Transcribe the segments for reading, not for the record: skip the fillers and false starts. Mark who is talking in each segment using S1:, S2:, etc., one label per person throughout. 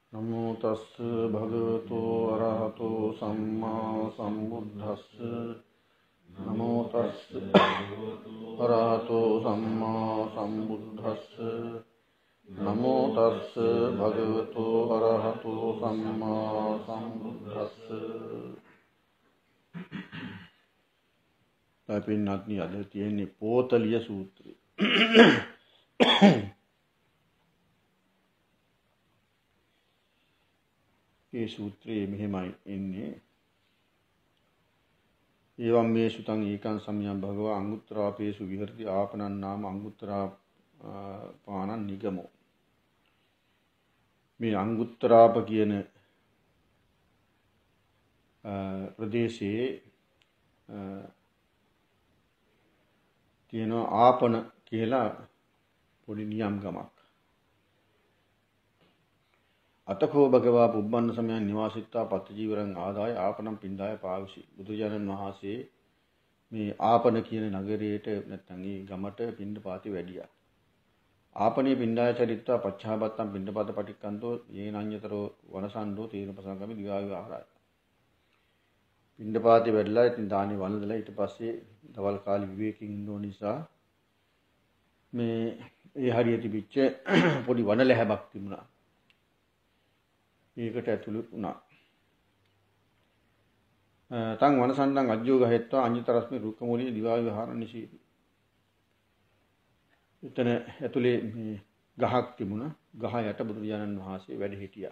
S1: නමෝ තස්ස භගවතෝ අරහතෝ සම්මා සම්බුද්දස්ස නමෝ තස්ස අරහතෝ සම්මා සම්බුද්දස්ස නමෝ තස්ස භගවතෝ අරහතෝ සම්මා සම්බුද්දස්ස. පින්වත්නි, අද තියෙන්නේ පෝතලිය සූත්‍රය. මේ සූත්‍රයේ මෙහෙමයි එන්නේ. එවම් මේ සුතං ඒකං සම්යම් භගවා අංගුත්තරාපේසු විහෙරති ආපනං නාම අංගුත්තරා පානං නිගමෝ. මේ අංගුත්තරාප කියන ප්‍රදේශයේ තියෙන ආපන කියලා පොඩි නියම් ගමක්. අතකෝ භගවා පුබ්බන්න සමයන් නිවාසිතා පත්ජීවරං ආදාය ආපනම් පින්දාය පාවිසි. බුදුරජාණන් වහන්සේ මේ ආපන කියන නගරයට නැත්නම් ඒ ගමට පින්ඩපාති වැඩියා. ආපනේ පින්දාය චරිත්වා පච්චාබත්තම් පින්ඩපාත පටික්කන්තෝ යේනඤ්‍යතරෝ වනසණ්ඩෝ තීන ප්‍රසංගමි දිවාවි ආහාරය. පින්ඩපාති වැඩිලා ඉතින් දානේ වළඳලා ඊට පස්සේ දවල් කාලේ විවේකයෙන් ඉන්න නිසා මේ ඒ හරිය තිබිච්ච පොඩි වන ලැබක් තිබුණා. ඒකට ඇතුළු වුණා. තං වනසණ්ඩං අජ්ජෝ ගහෙත්වා අඤ්‍යතරස්මි රුක්කමූලී දිවා විහාර නිසීති. එතන ඇතුලේ මේ ගහක් තිබුණා. ගහ යට බුදුරජාණන් වහන්සේ වැඩ හිටියා.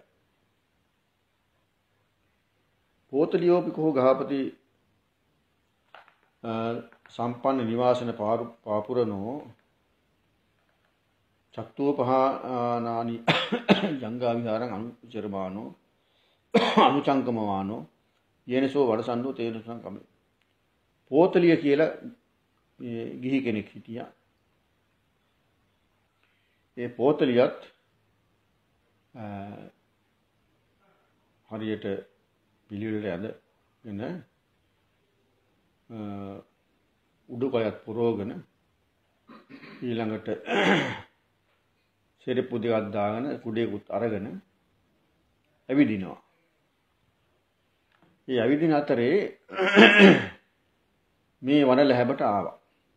S1: පෝතලියෝපි කෝ ගහපති සම්පන්න නිවාසන පාපුරනෝ චක්තෝපහානානි ජංගා විහාරං අනුචරමානෝ අනුචංකමවානෝ යේනසෝ වඩසන්දෝ තේනසං කම. පෝතලිය කියලා ගිහි කෙනෙක් හිටියා. ඒ පෝතලියත් හරියට පිළිවෙලට ඇදගෙන උඩුකයත් පුරෝගෙන ඊළඟට සෙරෙප්පු දෙකක් දාගෙන කුඩේකුත් අරගෙන ඇවිදිනවා. ඒ ඇවිදින අතරේ මේ වන ලැබට ආවා.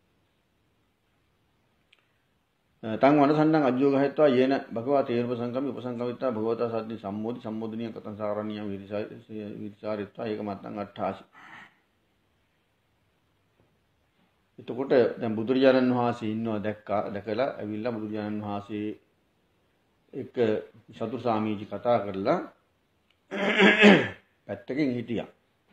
S1: තං වනසණ්ඩං අජ්ජෝ ගහෙත්වා යේන භගවා තේරප සංගමි උපසංගමිත්වා භගවතා සද්දි සම්මෝධනීය කතං සාරණීය විරිචාරිත්වා ඒකමත්තං අට්ඨාසි. එතකොට දැන් බුදුරජාණන් වහන්සේ ඉන්නවා දැකලා ඇවිල්ලා බුදුරජාණන් වහන්සේ එක සතුරු සාමීචි කතා කරලා පැත්තකින් හිටියා.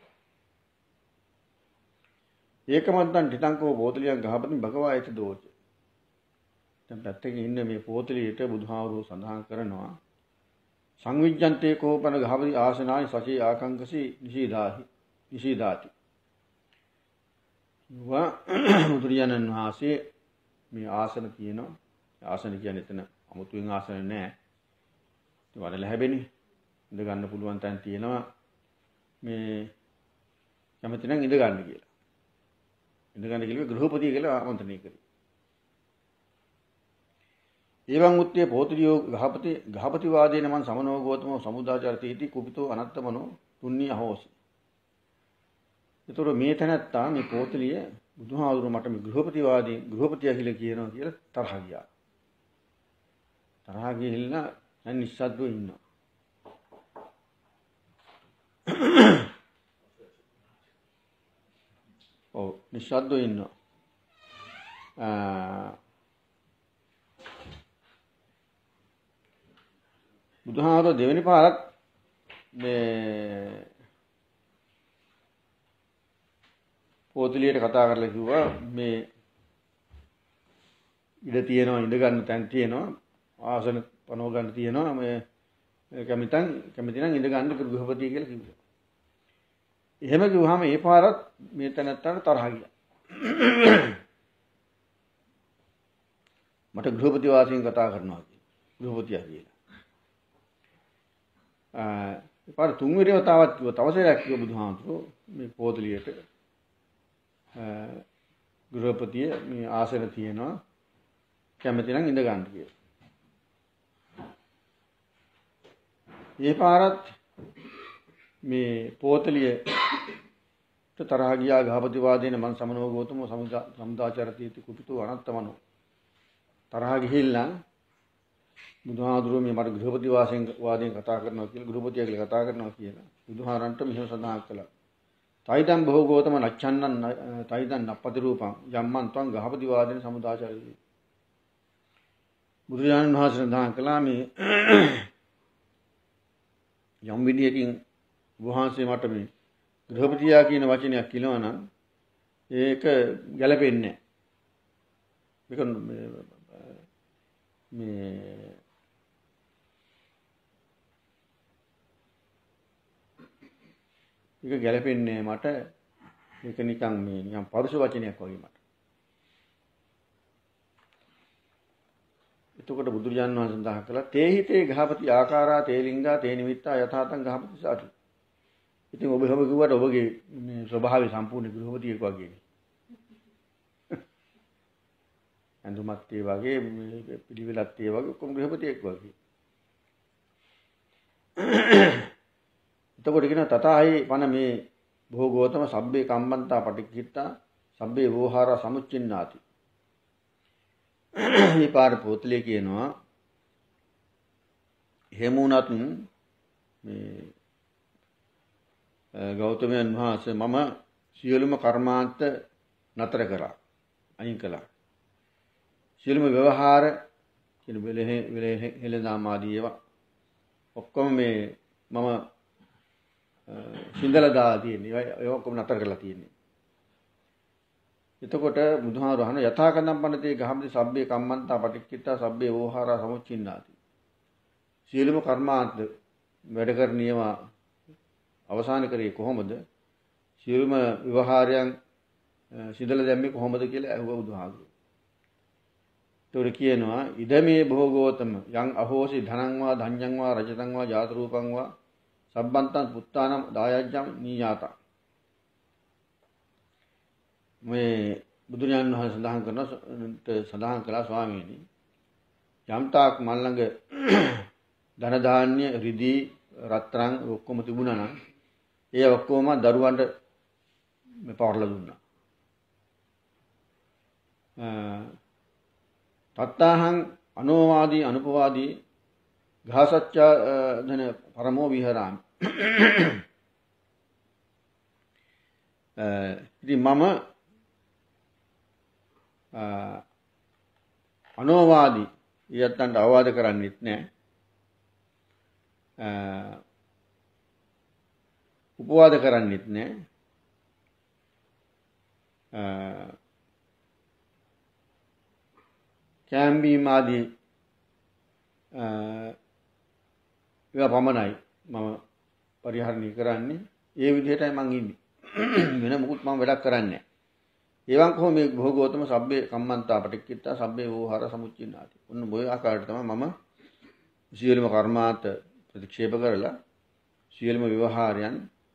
S1: ඒකමත්තං ඨිතංකෝ පෝතලියං ගහපති භගවා ඒත දෝච. දැන් පැත්තකින් ඉන්න මේ පෝතලියට බුදුහාමුදුරුවෝ සඳහන් කරනවා සංවිජ්ජන්තේ කෝපන ගහපති ආසනානි සචේ ආකංකසි නිසීදාති. බුදුරජාණන් වහන්සේ මේ ආසන තියෙනවා. ආසන කියන්නේ එතන අමුතුවෙන් ආසන නෑ. ඒ වල ලැබෙන්නේ ඉඳ ගන්න පුළුවන් තැන් තියෙනවා. මේ කැමති නම් ඉඳ ගන්න කියලා. ඉඳ ගන්න කියලා ගෘහපතිය කියලා ආමන්ත්‍රණය කරේ. එවං උත්තේ පෝතලියෝ ගහපති වාදේන මන් සමනෝ ගෝතමෝ සමුදාචරතීති කුපිතෝ අනත්තමනෝ තුන්නිය හෝසි. ඒතර මේ තැනත්තා මේ පෝතලිය බුදුහාමුදුරුවෝ මට මේ ගෘහපතිය කියලා කියනවා කියලා තරහ ගියා. තරහ ගිහිල්ලා දැන් නිස්සද්දව ඉන්නවා. ඔව් නිස්සද්දව ඉන්නවා. බුදුහාමුදුරුවෝ දෙවෙනි පාරක් මේ පෝතලියට කතා කරලා කිව්වා මේ ඉඩ තියෙනවා, ඉඳ ගන්න තැන් තියෙනවා, ආසන පනව ගන්න තියෙනවා, මේ කැමති නම් ඉඳ ගන්න ගෘහපතිය කියලා කිව්වා. එහෙම කිව්වහම ඒ පාරත් මේ තැනත්තට තරහ ගියා. මට ගෘහපති වාසීන් කතා කරනවා කියලා. ගෘහපතියා කියලා. ඒ පාර තුන්වෙනි වතාවත් කිව්වා, තවසරයක් කිව්වා බුදුහාමුදුරුවෝ මේ පෝතලියට ගෘහපතිය මේ ආසන තියෙනවා, කැමති නම් ඉඳ ගන්න කියලා. ඒ පාරත් මේ පෝතලියට තරහ ගියා ගහපතිවාදීන මන් සමනෝ ගෝතම සමුදාචරති කුපිතෝ අනත්තමනෝ තරහ ගිහිල්ලා බුදුහාඳුරෝ මේ මට ගෘහපති වාදයෙන් කතා කරනවා කියලා ගෘහපතියා කියලා කතා කරනවා කියලා බුදුහාරන්ට මෙහෙම සඳහන් කළා. තයිදම් බොහෝ ගෝතම නච්ඡන්නන් තයිදම් නප්පති රූපං යම්මන් ත්වං ගහපති වාදයෙන් සමුදාචරති. බුදුරජාණන් වහන්සේ සඳහන් කළා මේ යම් විදියකින් වහන්සේ මට මේ ගෘහපතියා කියන වචනයක් කිව්වා නම් ඒක ගැලපෙන්නේ නැහැ. මේක ගැලපෙන්නේ මට. මේක නිකන් පරුෂ වචනයක් වගේ මට. එතකොට බුදුරජාණන් වහන්සේ සඳහන් කළා තේහිතේ ගහපති ආකාරා තේලිංගා තේ නිමිත්තා යථාතං ගහපති සාති. ඉතින් ඔබ හැම කිව්වට ඔබගේ මේ ස්වභාවය සම්පූර්ණ ගෘහපතියෙක් වගේ. අඳුමත් ඒ වගේ පිළිවෙලත් ඒ වගේ ඔක්කොම ගෘහපතියෙක් වගේ. එතකොට කියන තථායි පන මේ භෝ ගෝතම සබ්බේ කම්මන්තා පටික්කිට්ඨා සබ්බේ වෝහාරා සමුච්චින්නාති. මේ පාර පොතලේ කියනවා එහෙම වුණත් මේ ගෞතමයන් වහන්සේ මම සියලුම කර්මාන්ත නතර කරා අයින් කළා. සියලුම ව්‍යවහාර කියන වෙලෙහි ආදී ඒවා ඔක්කොම මේ මම සිඳලා දාලා තියෙන්නේ. ඒ ඔක්කොම නතර කරලා තියෙන්නේ. එතකොට බුදුහාමුදුරුවෝ අහන යථාකන්නම් පනතේ ගහම්දි සබ්බේ කම්මන්තා පටික්කිට්ඨා සබ්බේ වෝහාරා සමුච්චින්නාති. සියලුම කර්මාන්ත වැඩ කරන ඒවා අවසන් කරේ කොහොමද? සියලුම විවහාරයන් සිඳලා දැම්මේ කොහොමද කියලා අහුව බුදුහාමුදුරුවෝ. ඒතකොට කියනවා ඉදමේ භෝගෝතම යං අහෝසි ධනං වා ධඤ්ඤං වා රජතං වා ජාත රූපං වා සබ්බන්තං පුත්තානම් දායජ්ජං නීයාත. මේ බුදුරජාණන් වහන්සේ සඳහන් කළා ස්වාමීනි යම් තාක් මල් ළඟ ධන ධාන්‍ය රිදී රත්තරන් ඔක්කොම තිබුණා නම් ඒ ඔක්කොම දරුවන්ට පවර්ලා දුන්නා. තත්තාහං අනෝවාදී අනුපවාදී ගහසච්චා ධන පරමෝ විහරාමි. ඉතින් මම අනෝවාදී ඊයන්ට අවවාද කරන්නෙත් නැහැ. උපවාද කරන්නෙත් නැහැ. කැම්බීම් ආදී ඒවා පමණයි මම පරිහරණය කරන්නේ. ඒ විදිහටයි මං ඉන්නේ. වෙන මොකුත් මම වැඩක් කරන්නේ නැහැ. එවන් කොහොම මේ භෝගෝතම සබ්බේ කම්මන්තා පටික්කිට්ඨා සබ්බේ වෝහාර සමුච්චින්නාති. ඔන්න ඔය ආකාරයට තමයි මම සියලුම කර්මාන්ත ප්‍රතික්ෂේප කරලා සියලුම ව්‍යවහාරයන්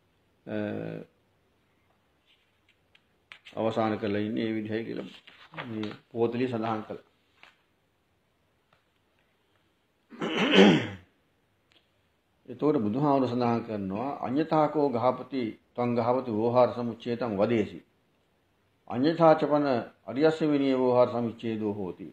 S1: අවසන් කරලා ඉන්නේ. මේ විදිහයි කියලා මේ පොතලිය සඳහන් කළා. එතකොට බුදුහාමුදුර සඳහන් කරනවා අඤ්ඤතාකෝ ගහපති තං ගහපති වෝහාර සමුච්ඡේතං වදේසි. අඤ්ඤතාචපන අරියස්ස විනී වෝහාර සමුච්ඡේදෝ හෝති.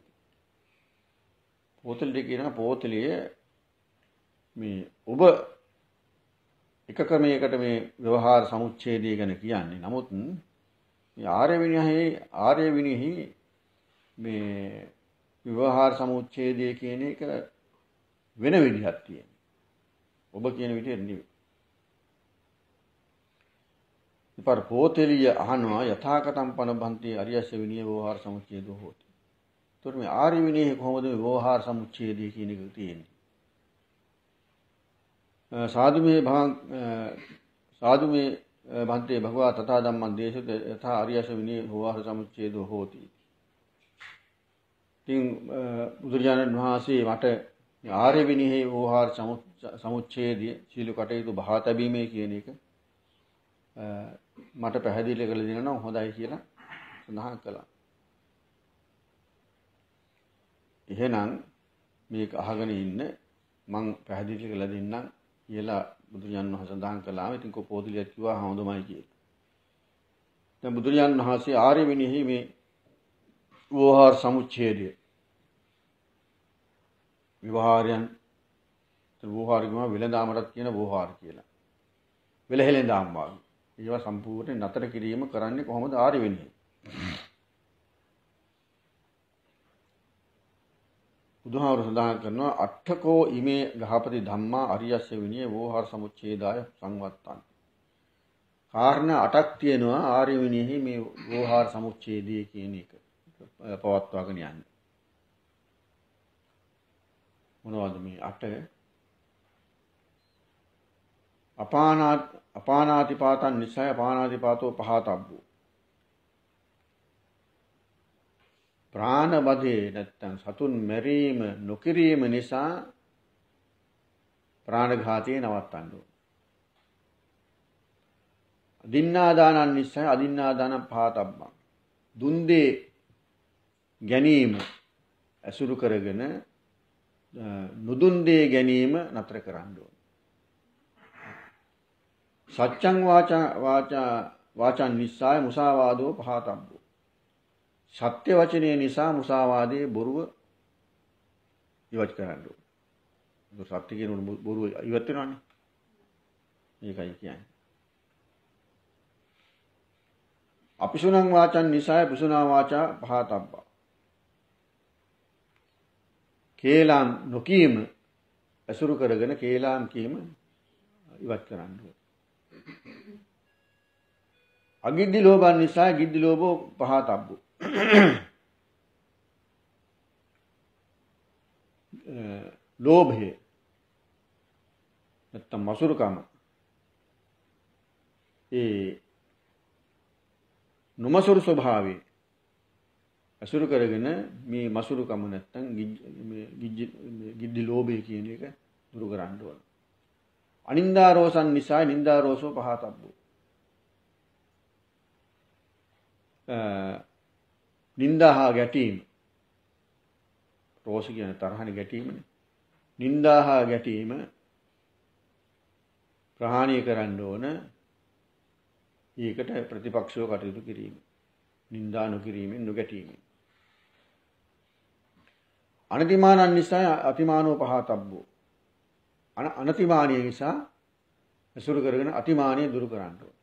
S1: පොතලේ කියන පොතලිය මේ ඔබ එක ක්‍රමයකට මේ ව්‍යවහාර සමුච්ඡේදය ගැන කියන්නේ. නමුත් මේ ආර්ය විනයෙහි මේ ව්‍යවහාර සමුච්ඡේදය කියන එක වෙන විදිහක් තියෙනවා. ඔබ කියන විදිහට නෙවෙයි. ඉපාර පොතලිය අහනවා යථාකතම් පනබන්ති අරියස්ස විනී වෝහාර සමුච්ඡේදෝ හෝති. ඒතකොට මේ ආර්ය විනයෙහි කොහොමද මේ වෝහාර සමුච්ඡේදය කියන එක තියෙන්නේ? සාදු මේ භන්තේ භගවා තථා ධම්මං දේශිත යථා අරියස්ස විනී වෝහාර සමුච්ඡේදෝ හෝති. ඉතින් බුදුරජාණන් වහන්සේ මට ආර්ය විනයෙහි වෝහාර සමුච්ඡේදය සීල කටයුතු බහා තැබීමේ කියන එක මට පැහැදිලි කරලා දෙන්න නම් හොඳයි කියලා සඳහන් කළා. එහෙනම් මේක අහගෙන ඉන්න මම පැහැදිලි කරලා දෙන්නම් කියලා බුදුරජාණන් වහන්සේ සඳහන් කළාම ඉතින් පොතලියක් කිව්වා හොඳමයි කියලා. දැන් බුදුරජාණන් වහන්සේ ආර්ය විනයෙහි මේ වෝහාර සමුච්ඡේදය විවහාරයන් වෝහාර කියනවා වෙළඳාමටත් කියන වෝහාර කියලා. වෙළහෙළඳාම් වාගේ. ඒවා සම්පූර්ණ නතර කිරීම කරන්නේ කොහොමද ආර්ය විනයෙහි? බුදුහාමුදුරුවෝ සඳහන් කරනවා අට්ඨකෝ ඉමේ ගහපති ධම්මා අරියස්ස විනය වෝහාර සමුච්ඡේදාය සංවත්තං. කාරණා 8ක් තියෙනවා ආර්ය විනයෙහි මේ වෝහාර සමුච්ඡේදය කියන එක පවත්වාගෙන යන්නේ. මොනවද මේ 8? අපානාතිපාතං නිසය අපානාතිපාතෝ පහතබ්බෝ. ප්‍රාණවදේ නැත්තම් සතුන් මැරීම නොකිරීම නිසා ප්‍රාණඝාතය නවත්තන්න ඕන. අදින්නාදානං නිසය අදින්නාදානං පහතබ්බං. දුන් දේ ගැනීම ඇසුරු කරගෙන නුදුන් දේ ගැනීම නතර කරන්න ඕන. සත්‍යං වාචාන් නිසාය මුසාවාදෝ පහතබ්බෝ. සත්‍ය වචනය නිසා මුසාවාදයේ බොරුව ඉවත් කරන්න ඕන. සත්‍ය කියනොත් බොරුව ඉවත් වෙනවනේ. මේකයි කියන්නේ. අපිසුනං වාචන් නිසාය පුසුනා වාචා පහතබ්බා. කේලම් නොකීම ඇසුරු කරගෙන කේලම් කීම ඉවත් කරන්න ඕන. අගිද්දි ලෝභන් නිසා ගිද්දි ලෝභෝ පහතබ්බෝ. ලෝභය නැත්තම් මසුරුකම ඒ නොමසුරු ස්වභාවය අසුරු කරගෙන මේ මසුරුකම නැත්තම් ගිද්දි ලෝභය කියන එක දුරු කරන්න ඕන. අනින්දාරෝසන් නිසා නින්දාරෝසෝ පහතබ්බෝ. නින්දාහා ගැටීම. රෝස කියන තරහනේ ගැටීමනේ. නින්දාහා ගැටීම ප්‍රහාණය කරන්න ඕන. ඒකට ප්‍රතිපක්ෂව කටයුතු කිරීම. නින්දා නොකිරීමෙන් නොගැටීමෙන්. අනතිමානන් නිසා අතිමානෝ පහතබ්බෝ. අනතිමානිය නිසා ඇසුරු කරගෙන අතිමානිය දුරු කරන්න ඕන.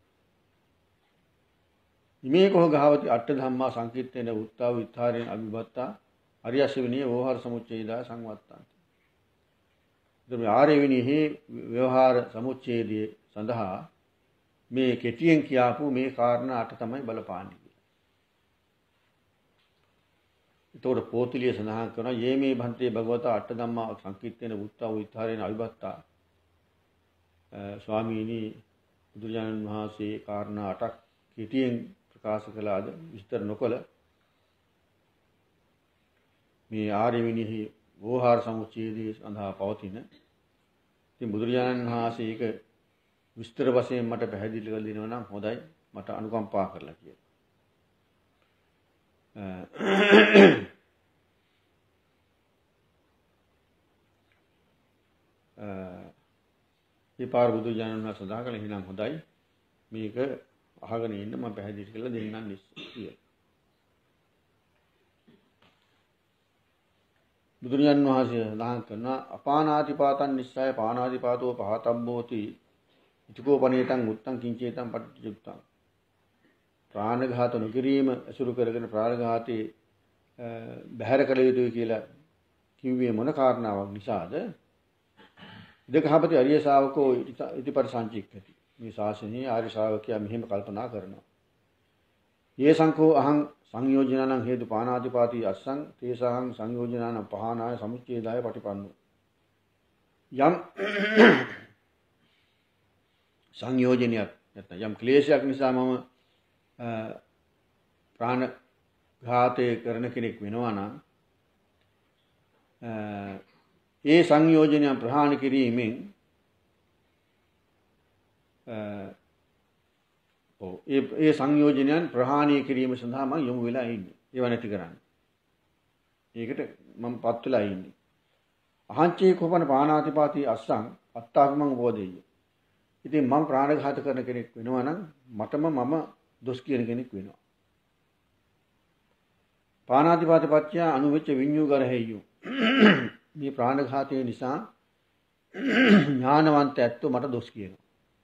S1: ඉමේ කොහ ගහවති අට්ඨ ධම්මා සංකීර්තේන උත්තාව විත්තරේන අභිබත්තා අරියස්ස විනය වෝහාර සමුච්ඡේදා සංවත්තන්ති. ඉතින් මේ ආර්ය විනයෙහි ව්‍යවහාර සමුච්ඡේදයේ සඳහා මේ කෙටියෙන් කියාපු මේ කාරණා 8 තමයි බලපාන්නේ. ඒතකොට පොතලිය සඳහන් කරනවා යේමේ භන්තේ භගවතා අට්ඨ ධම්මා සංකීර්තේන උත්තාව විත්තරේන අභිබත්තා. ස්වාමීනි බුදුරජාණන් වහන්සේ කාරණා 8ක් කෙටියෙන් ප්‍රකාශ කළාද විස්තර නොකළ මේ ආර්ය විනයෙහි වෝහාර සමුච්ඡේදයේ සඳහා පවතින. ඉතින් බුදුරජාණන් වහන්සේ ඒක විස්තර වශයෙන් මට පැහැදිලි කරලා දෙනවා නම් හොඳයි. මට අනුකම්පා කරලා කියලා. මේ පාර බුදුරජාණන් වහන්සේ සඳහන් කළේ එහෙනම් හොඳයි. මේක අහගෙන ඉන්න මම පැහැදිලි කරලා දෙන්නම් කියලා. බුදුරජාණන් වහන්සේ සඳහන් කරනවා අපානාතිපාතං නිස්සය පානාතිපාතෝ පහතබ්බෝති ඉතිකෝ පනේතං උත්තං කිංචේතං පටිච්චුත්තං. ප්‍රාණඝාත නොකිරීම අසුරු කරගෙන ප්‍රාණඝාතේ බැහැර කළ යුතුයි කියලා කිව්වේ මොන කාරණාවක් නිසාද? ඉදකහපති අරිය ශාවකෝ ඉතිපරිසංචික්ඛති. මේ ශාසනයේ ආර්ය ශ්‍රාවකයා මෙහෙම කල්පනා කරනවා. යේ සංකෝ අහං සංයෝජනං හේතු පානාතිපාති අස්සං තේසහං සංයෝජනං පහනාය සමුච්ඡේදාය පටිපන්නෝ. යම් සංයෝජනයක් නැත්නම් යම් ක්ලේශයක් නිසා මම ප්‍රාණ ඝාතය කරන කෙනෙක් වෙනවා නම් ඒ සංයෝජනයන් ප්‍රහාණය කිරීමෙන් ඒ සංයෝජනයන් ප්‍රහාණය කිරීම සඳහා මම යොමු වෙලා ඉන්නේ. ඒව නැති කරන්න. ඒකට මම පත් වෙලා ඉන්නේ. අහංචේ කෝපන පානාතිපාති අස්සං අත්තාගමං බෝධෙය. ඉතින් මම ප්‍රාණඝාත කරන කෙනෙක් වෙනවා නම් මටම මම දොස් කියන කෙනෙක් වෙනවා. පානාතිපාත පත්‍ය අනුවෙච්ච විඤ්ඤුගරහෙය්‍යු. මේ ප්‍රාණඝාතය නිසා ඥානවන්ත ඇත්තෝ මට දොස් කියනවා.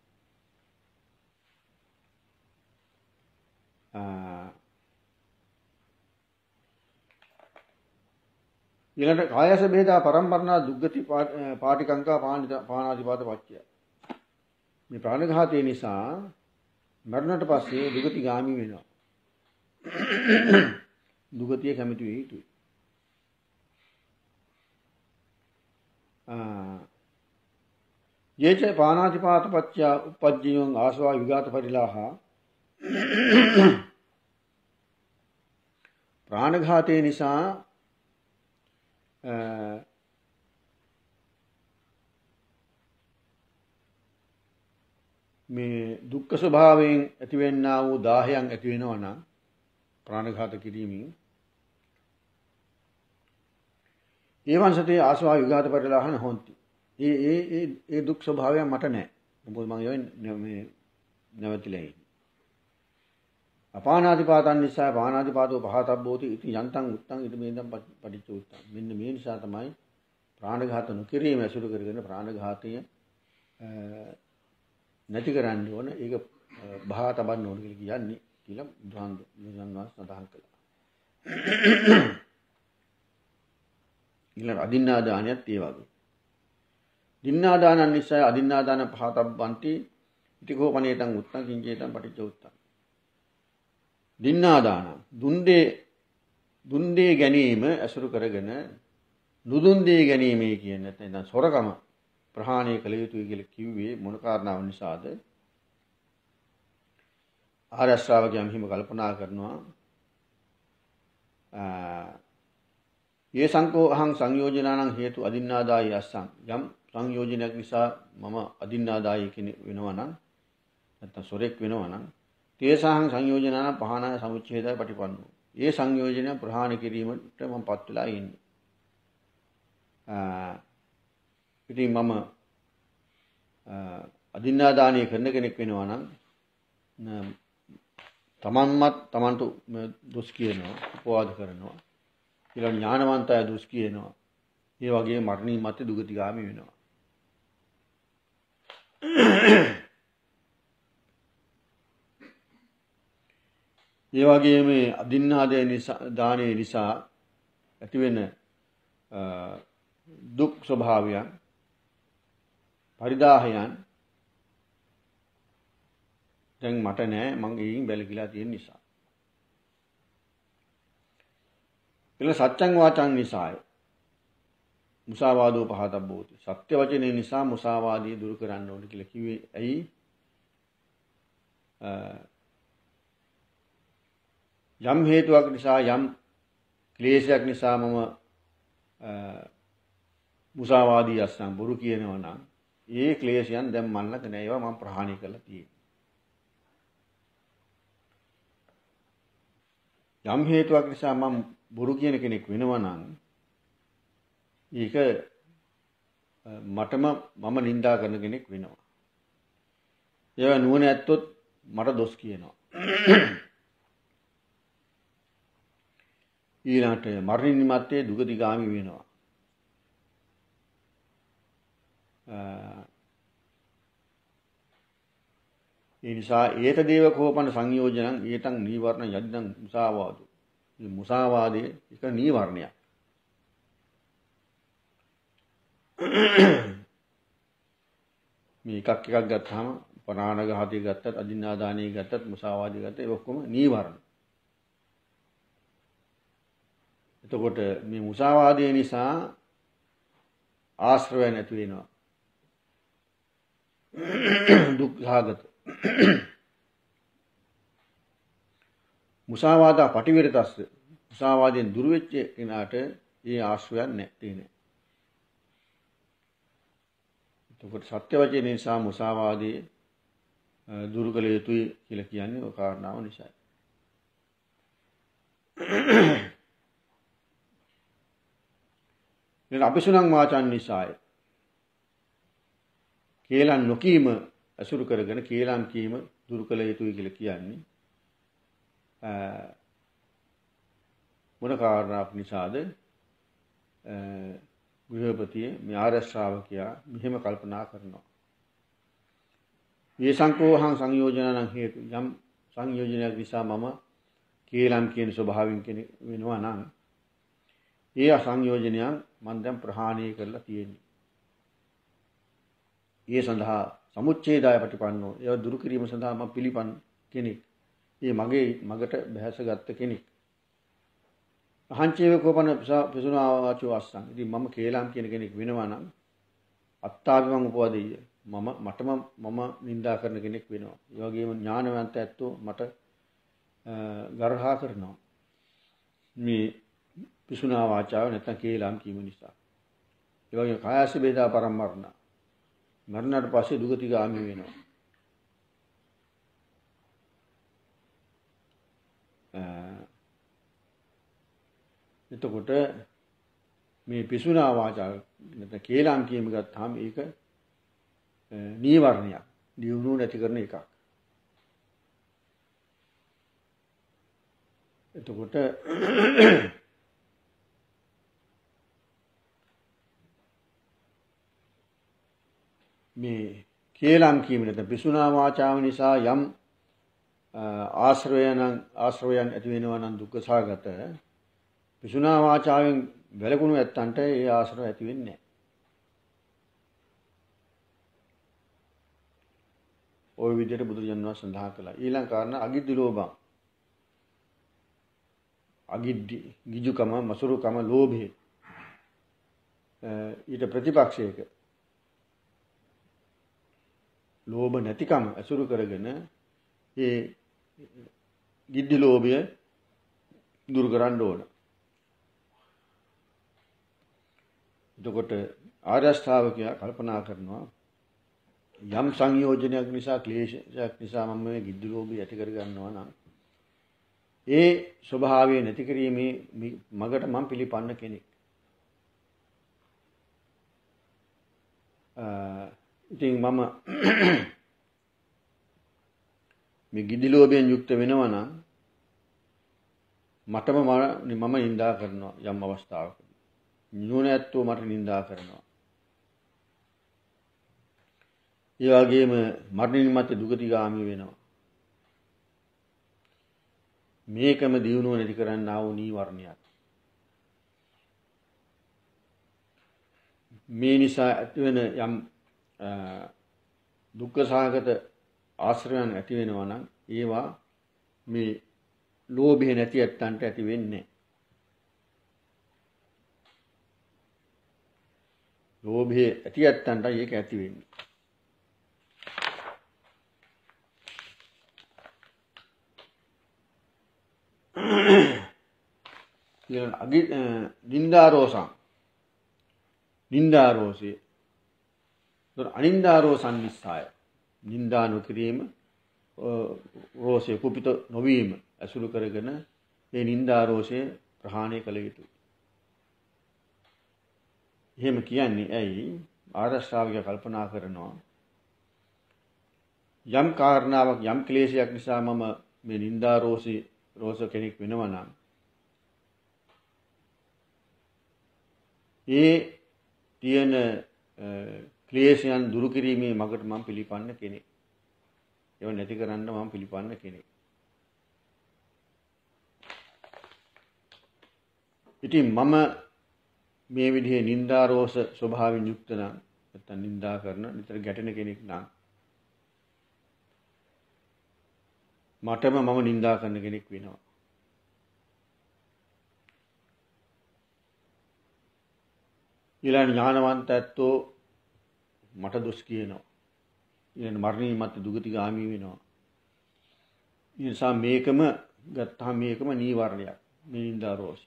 S1: ඊළඟට කායස බේදා පරම්පරණා දුක්ගති පාටිකංකා පානාතිපාත පත්‍ය. මේ ප්‍රාණඝාතය නිසා මරණයට පස්සේ දුගති ගාමි වෙනවා. දුගතිය කැමති වෙ යුතුයි. යේච පානාතිපාත පත්‍ය උපජ්ජියං ආසවා විගත පරිලාහ. ප්‍රාණඝාතය නිසා මේ දුක්ඛ ස්වභාවයෙන් ඇතිවෙන්නා වූ දාහයන් ඇති වෙනවා නම් ප්‍රාණඝාත කිරීමෙන් ඒවන් සතේ ආසවා විඝාත පරිලාහන හොಂತಿ. ඒ දුක් ස්වභාවය මට නැහැ. මොකද මම මේ නැවතිලා ඉන්නේ. අපානාතිපාතන් නිසා පානාතිපාතෝ පහතබ්බෝති ඉති යන්තං උත්තං ඉති මේදම් පටිච්ච උත්තං. මෙන්න මේ නිසා තමයි ප්‍රාණඝාත නොකිරීම ඇසුරු කරගෙන ප්‍රාණඝාතය නැති කරන්න ඕන. ඒක බහා තබන්න ඕන කියලා කියන්නේ කියලා බුදුන්වහන්සේ සඳහන් කළා. ඊළඟ අදින්නා දානයත් ඒ වගේ. දින්නා දානන් නිසා අදින්නා දාන පහතබ්බන්ති ඉති කෝපනේතං උත්තං කිංචේතං පටිච්ච උත්තං. දින්නා දාන දුන් දේ ගැනීම ඇසුරු කරගෙන නුදුන් දේ ගැනීමේ කියන නැත්නම් සොරකම ප්‍රහාණය කළ යුතුයි කියලා කිව්වේ මොන කාරණාව නිසාද? ආර්ය ශ්‍රාවකයන් හිම කල්පනා කරනවා ये සංකෝ අහං සංයෝජනානං හේතු අදින්නාදායි අස්සං. යම් සංයෝජනයක් නිසා මම අදින්නාදායි කෙනෙක් වෙනවා නම් නැත්නම් සොරෙක් වෙනවා නම් තේසහං සංයෝජනාන පහනාය සමුච්ඡේදය පටිපන්නෝ. ඒ සංයෝජනය ප්‍රහාණය කිරීමට මම පත් වෙලා ඉන්නේ. ඉතින් මම අදින්නාදානය කරන කෙනෙක් වෙනවා නම් තමන්මත් තමන්ට දොස් කියනවා, උපවාද කරනවා. ඊළඟ ඥානවන්තය දොස් කියනවා. ඒ වගේ මරණින් මත්තේ දුගතිගාමි වෙනවා. ඒ වගේ මේ අදින්නාදය නිසා දානයේ නිසා ඇතිවෙන දුක් ස්වභාවයන් පරිදාහයන් දැන් මට නෑ මං එයින් බැලකිලා තියෙන නිසා. ඊළඟ සත්‍යං වාචං නිසාය. මුසාවාදෝ පහතබ්බෝති. සත්‍ය වචනේ නිසා මුසාවාදී දුරු කරන්න ඕනේ කියලා කිව්වේ ඇයි? යම් හේතුවක් නිසා යම් ක්ලේශයක් නිසා මම මුසාවාදී අස්සම් බොරු කියනවා නම් ඒ ක්ලේශයන් දැන් මන්නක නෑ. ඒවා මම ප්‍රහාණය කරලා තියෙනවා. යම් හේතුවක් නිසා මම බොරු කියන කෙනෙක් වෙනවා නම් ඒක මටම මම නිඳා කරන කෙනෙක් වෙනවා. ඒවා නුවණ ඇත්තොත් මට දොස් කියනවා. ඊළඟට මරණින් මත්තේ දුගතිගාමි වෙනවා. ඒ නිසා ඒත දේව කෝපන සංයෝජනං ඒතං නීවරණ යද්දං මුසාවාදෝ. මේ මුසාවාදයේ එක නීවරණයක්. මේ එකක් ගත්තාම ප්‍රාණඝාතය ගත්තත් අදින්නාදානය ගත්තත් මුසාවාදය ගත්තත් ඒ ඔක්කොම නීවරණ. එතකොට මේ මුසාවාදය නිසා ආශ්‍රවය නැති වෙනවා. දුක් සහගත. මුසාවාදා පටිවිරතස්ස. මුසාවාදයෙන් දුර වෙච්ච කෙනාට ඒ ආශ්‍රවයක් නැත්තේ. එතකොට සත්‍ය වචනේ නිසා මුසාවාදයේ දුරු කළ යුතුයි කියලා කියන්නේ ඔය කාරණාව නිසායි. අපිසුනං වාචන් නිසාය. කේලම් නොකීම අසුරු කරගෙන කේලම් කීම දුරු කළ යුතුයි කියලා කියන්නේ මොන කාරණාවක් නිසාද? ගෘහපතිය මේ ආර්ය ශ්‍රාවකයා මෙහෙම කල්පනා කරනවා. මේ සංකෝහං සංයෝජනං හේතු යම් සංයෝජනයක් නිසා මම කේලම් කියන ස්වභාවයෙන් කෙනෙක් වෙනවා නම් ඒ අසංයෝජනයන් මම දැන් ප්‍රහාණය කරලා තියෙන්නේ. ඒ සඳහා සමුච්ඡේදාය ප්‍රතිපන්නෝ ඒව දුරු කිරීම සඳහා මම පිළිපන් කෙනෙක්. ඒ මගට බැහැසගත්ත කෙනෙක්. අහංචේව කෝපන පිසුනා වාචෝ අස්සං. ඉතින් මම කේලම් කියන කෙනෙක් වෙනවා නම් අත්තාවිමං උපවදෙය. මම නිඳා කරන කෙනෙක් වෙනවා. ඒ වගේම ඥානවන්ත ඇත්තෝ මට ගර්හා කරනවා. මේ පිසුනා වාචාව නැත්නම් කේලම් කීම නිසා. ඒ වගේම කායස බේදා පරමරණ. මරණයට පස්සේ දුගතිගාමි වෙනවා. එතකොට මේ පිසුනා වාචාව නැත්නම් කේලම් කීම ගත්තාම ඒක නීවරණයක්. දියුණුව නැති කරන එකක්. එතකොට මේ කේලම් කීම නැත්නම් පිසුනා වාචාව නිසා යම් ආශ්‍රවයන් ඇති වෙනවා නම් දුක්ඛ සාගත පිසුනා වාචාවෙන් වැළකුණු ඇත්තන්ට ඒ ආශ්‍රව ඇති වෙන්නේ නැහැ. ওই විදිහට බුදුරජාණන් වහන්සේ සඳහන් කළා. ඊළඟ කාරණා අගිද්දි ලෝභං. අගිද්දි ගිජුකම මසුරුකම ලෝභය. ඊට ප්‍රතිපක්ෂයක ලෝභ නැතිකම අසුරු කරගෙන ඒ ගිද්දි ලෝභය දුරු කරන්න ඕන. එතකොට ආර්ය ශ්‍රාවකයා කල්පනා කරනවා යම් සංයෝජනයක් නිසා ක්ලේශයක් නිසා මම මේ ගිද්දි ලෝභය ඇති කර ගන්නවා නම් ඒ ස්වභාවය නැති කිරීමේ මගට මම පිළිපන්න කෙනෙක්. ඉතින් මම මේ ගිද්දි ලෝභයෙන් යුක්ත වෙනවා නම් මම නිඳා කරනවා යම් අවස්ථාවක. නුවණැත්තෝ මට නිඳා කරනවා. ඒ වගේම මරණින් මත්තේ දුගතිගාමි වෙනවා. මේකම දියුණුව නැති කරන්නා වූ නීවරණයක්. මේ නිසා ඇතිවෙන යම් දුක්ඛ සහගත ආශ්‍රයයන් ඇති වෙනවා නම් ඒවා මේ ලෝභය නැති ඇත්තන්ට ඇති වෙන්නේ. ලෝභය ඇති ඇත්තන්ට ඒක ඇති වෙන්නේ. නින්දාරෝසං නින්දාරෝසී අනින්දාරෝසං නිස්සාය නින්දා නොකිරීම රෝසය කුපිත නොවීම ඇසුරු කරගෙන ඒ නින්දාරෝසය ප්‍රහාණය කළ යුතුයි. එහෙම කියන්නේ ඇයි? ආර්ය ශ්‍රාවකයා කල්පනා කරනවා යම් කාරණාවක් යම් ක්ලේශයක් නිසා මම මේ නින්දාරෝස කෙනෙක් වෙනවා නම් ඒ තියෙන ක්ලේශයන් දුරු කිරීමේ මගට මම පිළිපන්න කෙනෙක්. ඒව නැති කරන්න මම පිළිපන්න කෙනෙක්. ඉතින් මම මේ විදිහේ නින්දාරෝස ස්වභාවයෙන් යුක්ත නම් නැත්නම් නින්දා කරන නිතර ගැටෙන කෙනෙක් නම් මටම මම නින්දා කරන කෙනෙක් වෙනවා. ඊළඟ ඥානවන්ත ඇත්තෝ මට දොස් කියනවා. ඊළඟ මරණින් මත්තේ දුගතිගාමී වෙනවා. ඒ නිසා මේකම ගත්තාම මේකම නීවරණයක්. මේ නින්දාරෝසය.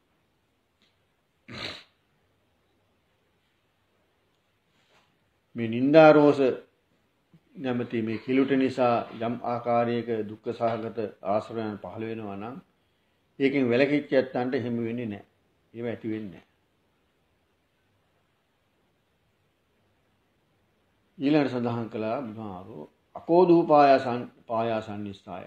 S1: මේ නින්දාරෝස නැමැති මේ කිලුට නිසා යම් ආකාරයක දුක්ඛ සහගත ආශ්‍රයයන් පහළ වෙනවා නම් ඒකෙන් වැළකීච්ච ඇත්තන්ට එහෙම වෙන්නේ නැහැ. ඒව ඇති වෙන්නේ නැහැ. ඊළඟට සඳහන් කළා බුදුහාරෝ අකෝධූපායාසන් නිස්සාය.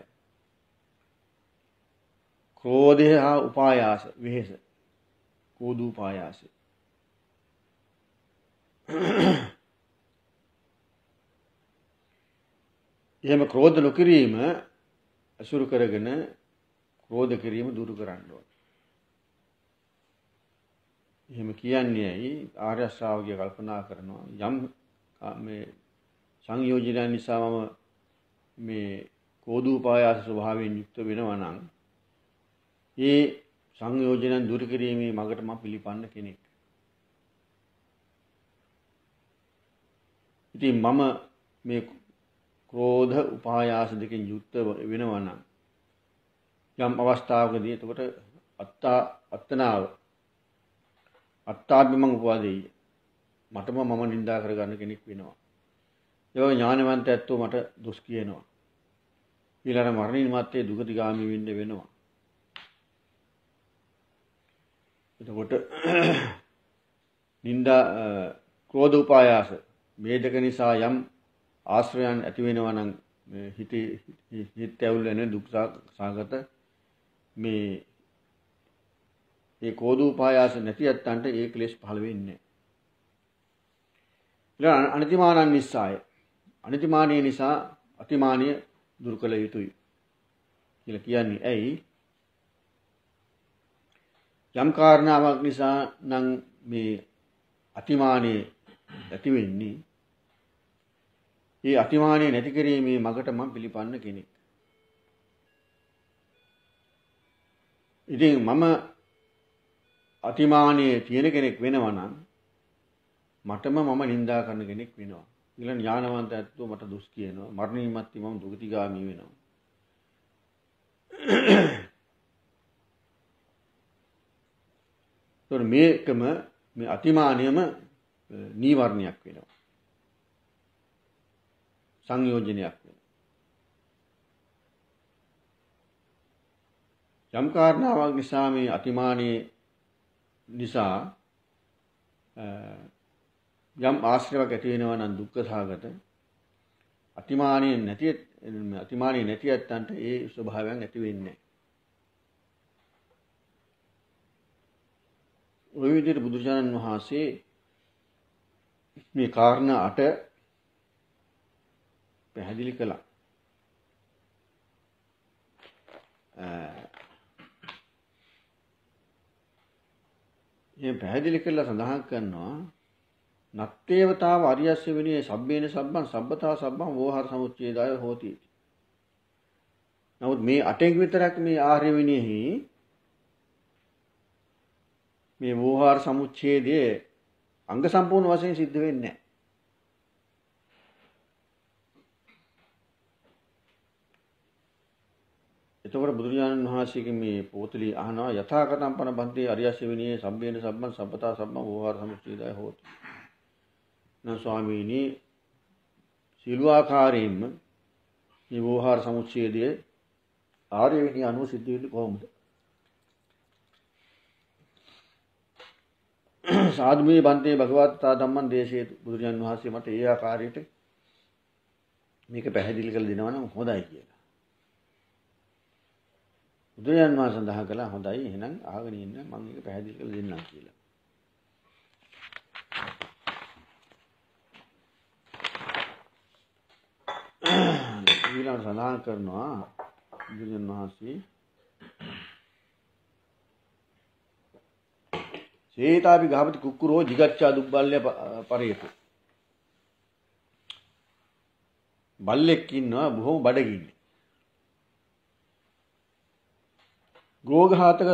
S1: ක්‍රෝධය හා උපායාස වෙහෙස. කෝධූපායාසය. එහෙම ක්‍රෝධ නොකිරීම අසුරු කරගෙන ක්‍රෝධ කිරීම දුරු කරන්න ඕන. එහෙම කියන්නේ ඇයි? ආර්ය ශ්‍රාවකය කල්පනා කරනවා යම් මේ සංයෝජනයන් නිසා මම මේ කෝධූපායාස ස්වභාවයෙන් යුක්ත වෙනවා නම් ඒ සංයෝජනයන් දුරු කිරීමේ මගට මම පිළිපන්න කෙනෙක්. ඉතින් මම මේ ක්‍රෝධ උපායාස දෙකෙන් යුක්ත වෙනවා නම් යම් අවස්ථාවකදී එතකොට අත්තාභිමං උපාදේය මටම මම නිඳා කරගන්න කෙනෙක් වෙනවා. ඒ වගේ ඥානවන්ත ඇත්තෝ මට දොස් කියනවා. ඊළඟ මරණින් මත්තේ දුගතිගාමී වෙන්න වෙනවා. එතකොට නිඳා ක්‍රෝධ උපායාස මේ දෙක නිසා යම් ආශ්‍රයයන් ඇති වෙනවා නම් හිත ඇවුල් වෙන දුක් සාගත මේ ඒ කෝධූපායාස නැති යත්තන්ට ඒ ක්ලේශ පහළ වෙන්නේ නැහැ. අනිතිමානන් නිස්සාය. අනිතිමානිය නිසා අතිමානිය දුරු කළ යුතුයි කියලා කියන්නේ ඇයි? යම් කාරණාවක් නිසා නම් මේ අතිමානිය ඇති වෙන්නේ ඒ අතිමානිය නැති කිරීමේ මගට මම පිළිපන්න කෙනෙක්. ඉතින් මම අතිමානිය තියෙන කෙනෙක් වෙනවා නම් මටම මම නිඳා කරන කෙනෙක් වෙනවා. ඊළඟ ඥානවන්ත ඇත්තෝ මට දුස් කියනවා. මරණින් මත්තේ මම දුගතිගාමී වෙනවා. ඒතකොට මේකම මේ අතිමානියම නීවරණයක් වෙනවා. සංයෝජනයක් වෙනවා. යම් කාරණාවක් නිසා මේ අතිමානී නිසා යම් ආශ්‍රයක් ඇති වෙනවා නම් දුක්ඛ සහගත අතිමානී නැති ඇත්තන්ට ඒ ස්වභාවයන් ඇති වෙන්නේ නැහැ. ඔය විදිහට බුදුරජාණන් වහන්සේ මේ කාරණා 8 පැහැදිලි කළා. මේ පැහැදිලි කළා සඳහන් කරනවා නත්තේවතාව අරියස්ස විනයේ සබ්බේන සබ්බං සබ්බතා සබ්බං වෝහාර සමුච්ඡේදාය හෝති. නමුත් මේ 8 විතරක් මේ ආර්ය විනයෙහි මේ වෝහාර සමුච්ඡේදයේ අංග සම්පූර්ණ වශයෙන් සිද්ධ වෙන්නේ නැහැ. එතකොට බුදුරජාණන් වහන්සේගේ මේ පොතලි අහනවා යථාකතම් පන බන්තේ අරියස්ස විනයේ සබ්බේන සබ්බං සබ්බතා සබ්බං වෝහාර සමුච්ඡේදාය හෝති. නම් ස්වාමීනි සිළුආකාරයෙන්ම මේ වෝහාර සමුච්ඡේදයේ ආර්ය විනය අනුව සිද්ධ වෙන්නේ කොහොමද? සාධුමේ බන්තේ භගවත්තා ධම්මං දේශේතු බුදුරජාණන් වහන්සේ මට ඒ ආකාරයට මේක පැහැදිලි කරලා දෙනවා නම් හොඳයි කියලා. බුදුරජාණන් වහන්සේ සඳහන් කළා හොඳයි එහෙනම් ආගෙන ඉන්න මම මේක පැහැදිලි කරලා දෙන්නම් කියලා. ඊළඟ සඳහන් කරනවා බුදුරජාණන් වහන්සේ සේතාපි ගහපති කුක්කුරෝ jigacchā දුබ්බල්ය පරේතු. බල්ලෙක් ඉන්නවා බොහොම බඩගින්නේ. ගෝඝාතක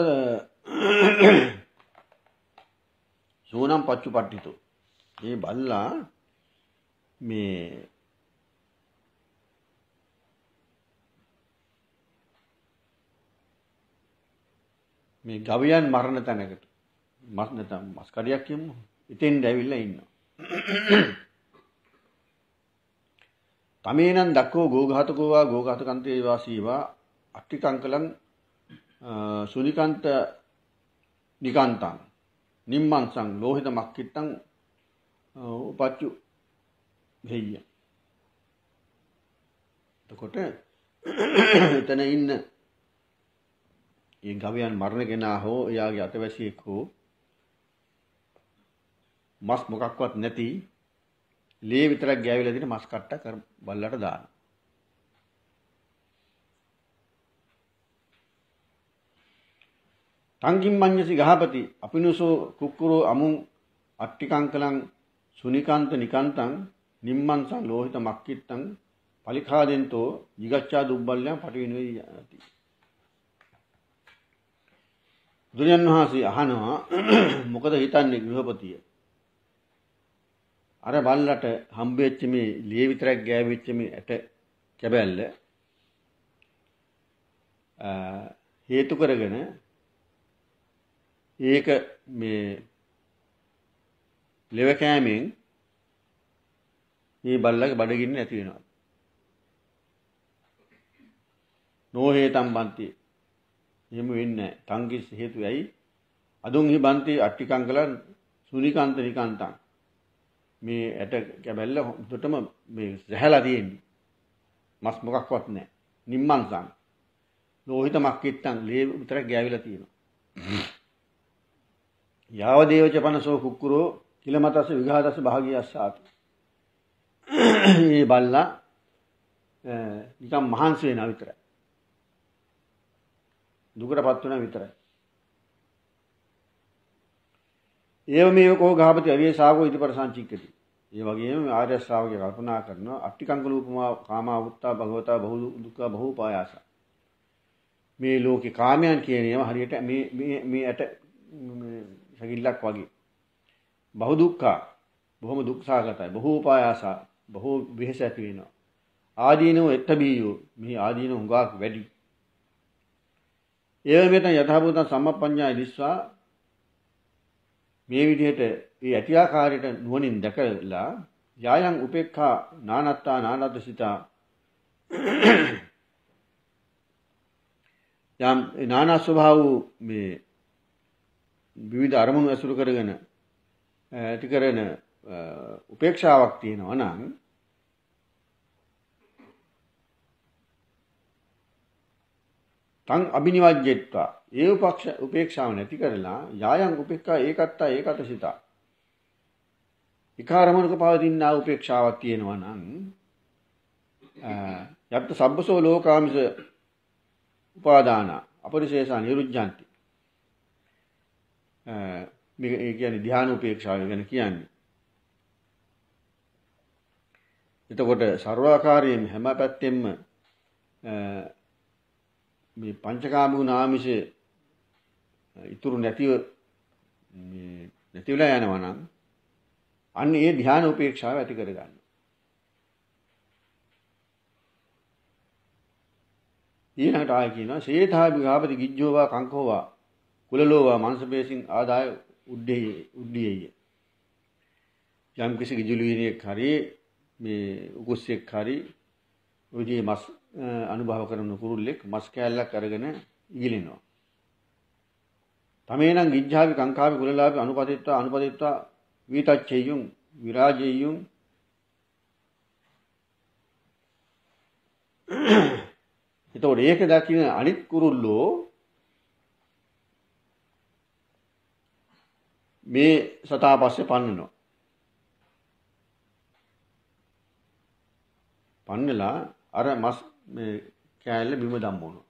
S1: සෝනම් පච්චුපට්ඨිතෝ. මේ බල්ලා මේ ගවයන් මරණ තැනකට නැත්නම් මස් කඩියක් කියමු. ඉතින් ඇවිල්ලා ඉන්නවා. තමේනං දක්කෝ ගෝඝාතකෝ වා ගෝඝාතකන්තේ වාසීවා අට්ඨිකංකලං සුනිකාන්ත නිකාන්තං නිම්මංසං ලෝහිත මක්කිට්ටං උපච්චු වෙయ్య. එතකොට එතන ඉන්න ඒ ගවයන් මරණ කෙනා හෝ එයාගේ අතවැසියෙක් හෝ මස් මොකක්වත් නැති ලේ විතරක් ගෑවිලා තියෙන මස් කට්ටක් බල්ලට දානවා. තංගින් මඤ්ඤසි ගහපති අපිනුසෝ කුක්කුරෝ අමුං අට්ටිකංකලං සුනිකාන්ත නිකාන්තං නිම්මන්සං ලෝහිත මක්කිත්තං පලිඛාදෙන්තෝ jigacchā දුබ්බල්යං පටිවිනෝයි යති. බුදුන් වහන්සේ අහනවා මොකද හිතන්නේ ගෘහපතිය? අර බල්ලට හම්බෙච්ච මේ ලිය විතරක් ගෑවිච්ච මේ ඇට කැබැල්ල හේතු කරගෙන ඒක මේ ලෙව කෑමෙන් මේ බල්ලගේ බඩගින්න නැති වෙනවා. නොහේතම් බන්ති. එහෙම වෙන්නේ නැහැ. තංගිස් හේතුයයි අදුන් හි බන්ති අට්ටිකංකල සුනිකාන්ත නිකාන්තං. මේ ඇට කැබැල්ල හොඳටම මේ රැහැලා තියෙන්නේ. මස් මොකක්වත් නැහැ. නිම්මන්සං. ලෝහිත මක්කිත්තං ලේ විතරක් ගෑවිලා තියෙනවා. යාව දේවච පනසෝ කුක්කුරෝ කිලමතස විඝාතස භාගියස්සාති. මේ බල්ලා නිකම් මහන්සි වෙනා විතරයි. දුකටපත් වෙනා විතරයි. ඒව මේව කෝ ගහපති අරිය ශාවකෝ ඉදිපර සංචික්කති. ඒ වගේම ආර්ය ශ්‍රාවකය කල්පනා කරනවා අට්ටිකංකල උපමා කාමාවුත්තා භගවතා බහු දුක්ඛ බහු පායාස. මේ ලෝකේ කාමයන් කියන ඒවා හරියට මේ ඇට සකිල්ලක් වගේ. බහු දුක්ඛ බොහොම දුක්ඛාගතයි. බහු පායාස බොහෝ වෙහෙස ඇති වෙනවා. ආදීනෝ එත්තබීයෝ මේ ආදීනෝ හුඟක් වැඩි. ඒව මෙතන යථාභූත සම්මප්පඤ්ඤාය දිස්වා මේ විදිහට මේ ඇතිආකාරයට නුවණින් දැකලා යායන් උපේක්ඛා නානත්තා නානද්දසිතා යම් නානා ස්වභාව මේ විවිධ අරමුණු ඇසුරු කරගෙන ඇති කරන උපේක්ෂාවක් තියෙනවා නම් තං අබිනිවජ්ජෙත්වා ඒ උපේක්ෂාව නැති කරලා යායන් උපේක්ඛා ඒකත්තා ඒකතසිතා විකාරමනක පවතිනා උපේක්ෂාවක් තියෙනවා නම් යත් සබ්බසෝ ලෝකාමිස උපාදාන අපරිශේෂා නිරුද්ධಂತಿ මේ කියන්නේ ධ්‍යාන උපේක්ෂාව ගැන කියන්නේ. එතකොට ਸਰවාකාරයෙන් හැම පැත්තෙම මේ පංචකාම ගුණ ආමිෂ ඉතුරු නැතිව මේ නැතිවලා යනවා නම් අන්න ඒ ධ්‍යාන උපේක්ෂාව ඇති කර ගන්න. ඊළඟට ආය කියනවා සේථා විගාපති ගිජ්ජෝවා කංකෝවා කුලලෝවා මාංශපේශින් ආදාය උඩ්ඩියය. යම් කිසි ගිජුලුවිනියෙක් හරි මේ උකුස්සෙක් හරි ඔයදී මස් අනුභව කරන කුරුල්ලෙක් මස් කෑල්ලක් අරගෙන ඉගිලිනවා. තමේනම් ගිජ්ජාවි කංකාවි කුලලාවි අනුපදිත්වා විතච්චෙයුම් විරාජෙයුම් එතකොට ඒක දකින්න අනිත් කුරුල්ලෝ මේ සතා පස්සේ පන්නනවා. පන්නලා අර මස් මේ කෑල්ල බිම දම්වනවා.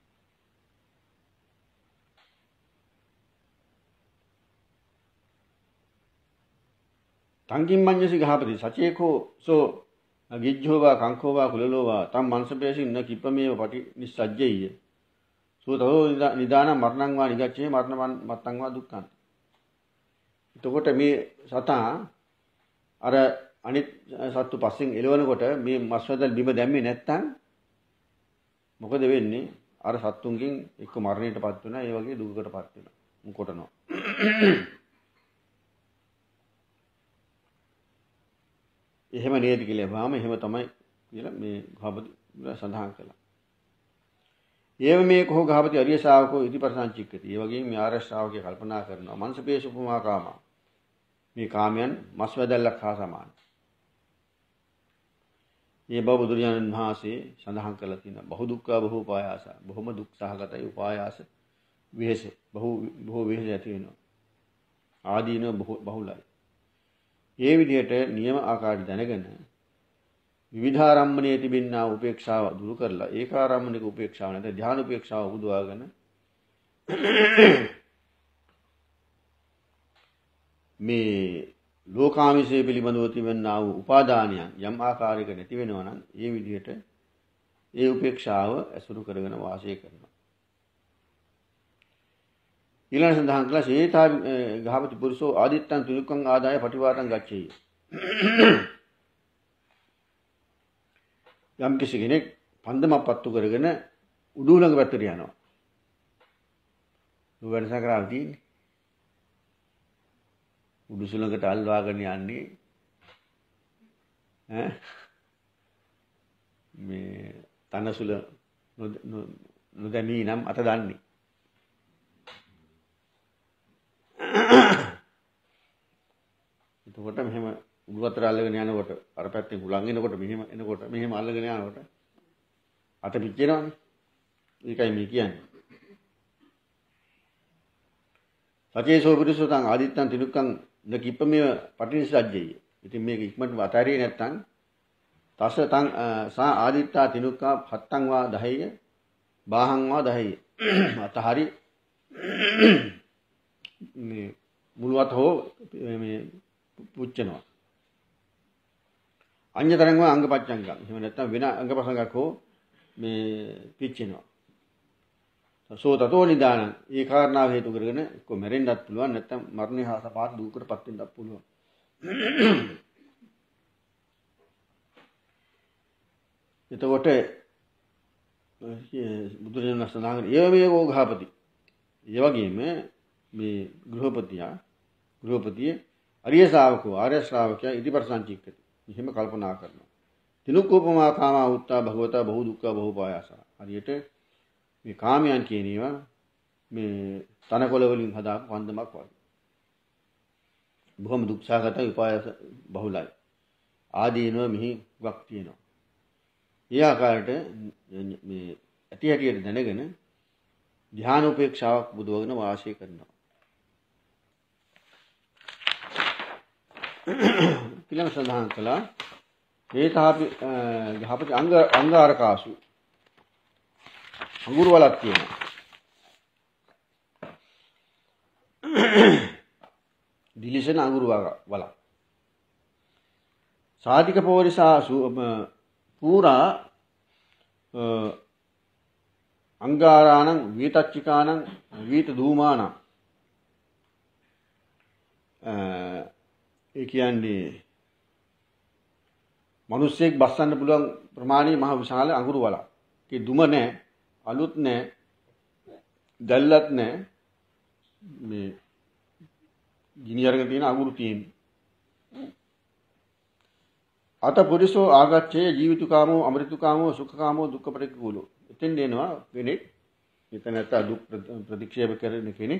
S1: තංකින් මඤ්ඤසි ගහපති සචේකෝ සෝ ගිජ්ජෝවා කංකෝවා කුලලෝවා තම් මංසපේසින් න කිප්පමේව පටි නිස්සජ්ජෙය්‍ය සෝතෝ නිදාන මරණං වා නිගච්ඡේ මරණ මත්තං වා දුක්ඛං. එතකොට මේ සතා අර අනිත් සත්තු පස්සෙන් එළවනකොට මේ මස්වැදල් බිම දැම්මේ නැත්තම් මොකද වෙන්නේ? අර සත්තුන්ගෙන් එක්ක මරණයටපත් වෙනවා, ඒ වගේ දුකකටපත් වෙනවා. මුකොටනවා. එහෙම නේද කියලා වහම එහෙම තමයි කියලා මේ ගහපති සඳහන් කළා. ඒව මේ කෝ ගහපති අරිය ශාවකෝ ඉදිපරසංචික්කති. ඒ වගේම මේ ආර්ය ශ්‍රාවකය කල්පනා කරනවා මනසපේශ උපමා කාම. මේ කාමයන් මස් වැදල්ලක් හා සමානයි. මේ බව බුදුරජාණන් වහන්සේ සඳහන් කරලා තියෙනවා. බහු දුක්ඛ බහු උපායාස. බොහොම දුක් සහගතයි උපායාස වෙහෙස. බොහෝ වෙහෙස ඇති වෙනවා. ආදීනව බහුලයි. මේ විදිහට නියම ආකාරය දැනගෙන විවිධාරම්මණයේ තිබෙනා උපේක්ෂාව දුරු කරලා ඒකාරම්මණික උපේක්ෂාව නැත්නම් ධ්‍යාන උපේක්ෂාව උපදවාගෙන මේ ලෝකාමිෂය පිළිබඳව තිබෙනා වූ උපාදානයන් යම් ආකාරයක නැති වෙනවා නම් ඒ විදිහට ඒ උපේක්ෂාව ඇසුරු කරගෙන වාසය කරනවා. ඊළඟ සඳහන් කළා සේතා ගහපති පුරුෂෝ ආදිත්තං තුනුක්ඛං ආදාය පටිවාතං ගච්ඡේය. යම් කිසි කෙනෙක් පන්දමක් පත්තු කරගෙන උඩු ළඟ පැත්තට යනවා. වෙනස කරලා තියෙන්නේ. උඩු සුළඟට අල්වාගෙන යන්නේ මේ තනසුල නොදැනී නම් අත දන්නේ. එතකොට මෙහෙම උඩු අතර අල්ලගෙන යනකොට අර පැත්තෙන් හුලං එනකොට මෙහෙම එනකොට මෙහෙම අල්ලගෙන යනකොට අත පිච්චෙනවනේ. ඒකයි මේ කියන්නේ. සචේසෝ පුරිසෝතං ආදිත්තං තිනුක්ඛං නකිප්පමේ පටිනිසජ්ජය. ඉතින් මේක ඉක්මනට අතාරියේ නැත්නම් තස තං සා ආදිත්තා තිනුක්ඛා පත්තං වා දහය බාහං වා දහය. අතහරි මේ මුලවත් හෝ මේ පුච්චනවා. අඤ්‍යතරං වා අංගපච්චංගම්. එහෙම නැත්නම් වෙන අංගපසංගක් හෝ මේ පිච්චෙනවා. සෝ තතෝ නිදානං. ඒ කාරණාව හේතු කරගෙන එක්ක මැරෙන්නත් පුළුවන් නැත්නම් මරණය හා සපාත දුකටපත් වෙන්නත් පුළුවන්. එතකොට බුදුරජාණන් සඳහන් කරන ඒවමේ ඕඝාපති. ඒ වගේම මේ ගෘහපතිය අරිය ශ්‍රාවකෝ ආර්ය ශ්‍රාවකයා ඉදිපරසංචික්කති. මෙහෙම කල්පනා කරනවා. තිනුක්ඛෝපමා කාමා උත්තා භගවතා බහු දුක්ඛ බහු පායාස. හරියට මේ කාමයන් කියන ඒවා මේ තනකොළ වලින් හදාපු පන්දමක් වගේ. බොහොම දුක්සහගතයි උපායස බහුලයි. ආදීනව මෙහි වක් තියෙනවා. ඒ ආකාරයට මේ ඇති හැටියට දැනගෙන ධ්‍යාන උපේක්ෂාවක් බුදවගෙන වාසය කරනවා. ඊළඟ සඳහන් කළා ඒතාපි ගහපති අංගාරකාසු අඟුරු වලක් තියෙනවා. දිලිසෙන අඟුරු වලක්. සාධික පෝරිසාසු පුරා අංගාරාණං වීතච්චිකාණං වීත ධූමාණං. ඒ කියන්නේ මිනිස්සෙක් බස්සන්න පුළුවන් ප්‍රමාණයේ මහ විශාල අඟුරු වලක්. ඒ දුම නැහැ, අලුත් නැහැ, දැල්ලත් නැහැ. මේ ගිනි අරගෙන තියෙන අඟුරු තියෙන්නේ. අත පුරිසෝ ආගච්ඡේ ජීවිතුකාමෝ අමෘතුකාමෝ සුඛකාමෝ දුක්ඛ පරික්ඛූලෝ. එතෙන් දෙනවා කෙනෙක්. එතන නැත්ත දුක් ප්‍රතික්ෂේප කරන කෙනෙක්.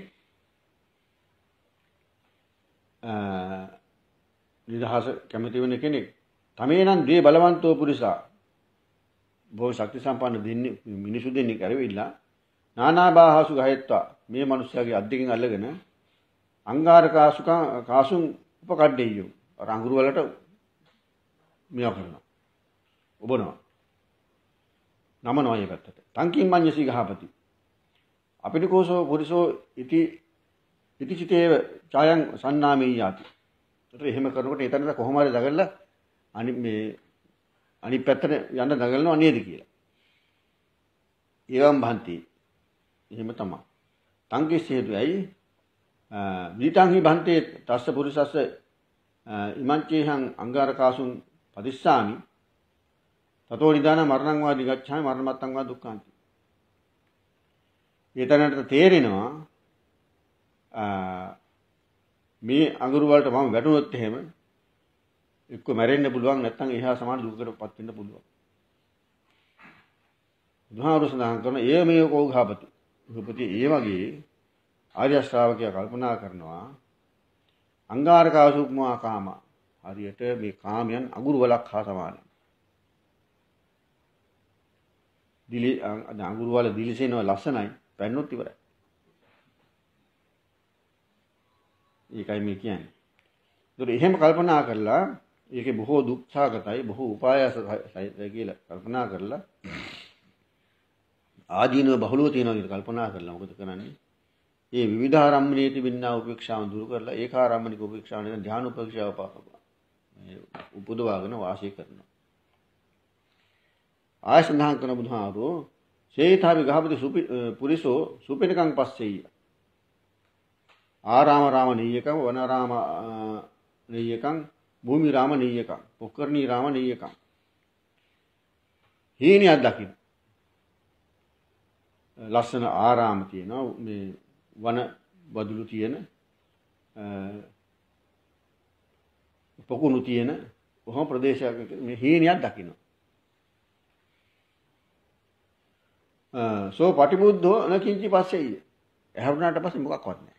S1: නිදහස කැමති වෙන කෙනෙක්. තමේනම් ද්වේ බලවන්තෝ පුරිසා. බොහෝ ශක්ති සම්පන්න දෙන්නේ මිනිසු දෙන්නේ කරවිලා නානාබාහසු ගහෙත්වා. මේ මිනිස්යාගේ අත් දෙකෙන් අල්ලගෙන කාසුන් උපකඩෙයියෝ. අර අඟුරු වලට මියා කරනවා. ඔබනවා. නමනවා මේ පැත්තට. තංකින් මඤ්ඤසී ගහපති. අපිට කෝසෝ පුරිසෝ ඉති චිතේව ඡායං සන්නාමේ යති. ඒතර එහෙම කරනකොට එතනද කොහොම හරි දගල්ලා අනිත් පැත්තට යන්න දගලනවා නේද කියලා. ඒවම් භන්ති. එහෙම තමයි. තංකිස් හේතුයි විතං හි භන්තේ තස්ස පුරිසස්ස ඉමංචේහං අංගාරකාසුන් පදිස්සාමි තතෝ නිදාන මරණං වා දිගච්ඡාමි මරණමත්තං වා දුක්ඛාන්ති. ඊතනට තේරෙනවා මේ අඟුරු වලට මම වැටුනොත් එහෙම එක්ක මැරෙන්න පුළුවන් නැත්නම් එහා සමාන දුකකටපත් වෙන්න පුළුවන්. බුදුහාමුදුරු සඳහන් කරන ඒ මේ කෝඝාපති. ගෘහපති ඒ වගේ ආර්ය ශ්‍රාවකයා කල්පනා කරනවා අංගාරකාසුක්මා කාම. හරියට මේ කාමයන් අඟුරු වලක් හා සමානයි. අඟුරු වල දිලිසෙනවා ලස්සනයි. පැන්නොත් ඉවරයි. ඒකයි මේ කියන්නේ. ඒතර එහෙම කල්පනා කරලා ඒකේ බොහෝ දුක් සාගතයි බොහෝ උපායසයි කියලා කල්පනා කරලා ආදීනව බහුලව තියෙනවා කියලා කල්පනා කරලා මොකද කරන්නේ? මේ විවිධාරම්මණයේ තිබෙනා උපේක්ෂාව දුරු කරලා ඒකාරම්මනික උපේක්ෂාව නෙවෙයි ධ්‍යාන උපේක්ෂාව උපදවාගෙන වාසය කරනවා. ආය සඳහන් කරන බුදුහාරෝ ශේතාවි ගහපති පුරිසෝ සුපෙනකං පස්සෙය. ආරාම රාම නීයකං වනාරාම නීයකං භූමි රාම නීයකං පොක්කර්ණී රාම නීයකං. හීනියක් දකින්න. ලස්සන ආරාම තියෙනවා මේ වන බදුළු තියෙන පොකුණු තියෙන කොහොම ප්‍රදේශයක මේ හීනියක් දකින්න. සෝ පටිබුද්ධෝ නකින්චි පස්සෙය. ඇහැරුණාට පස්සේ මොකක්වත් නැහැ.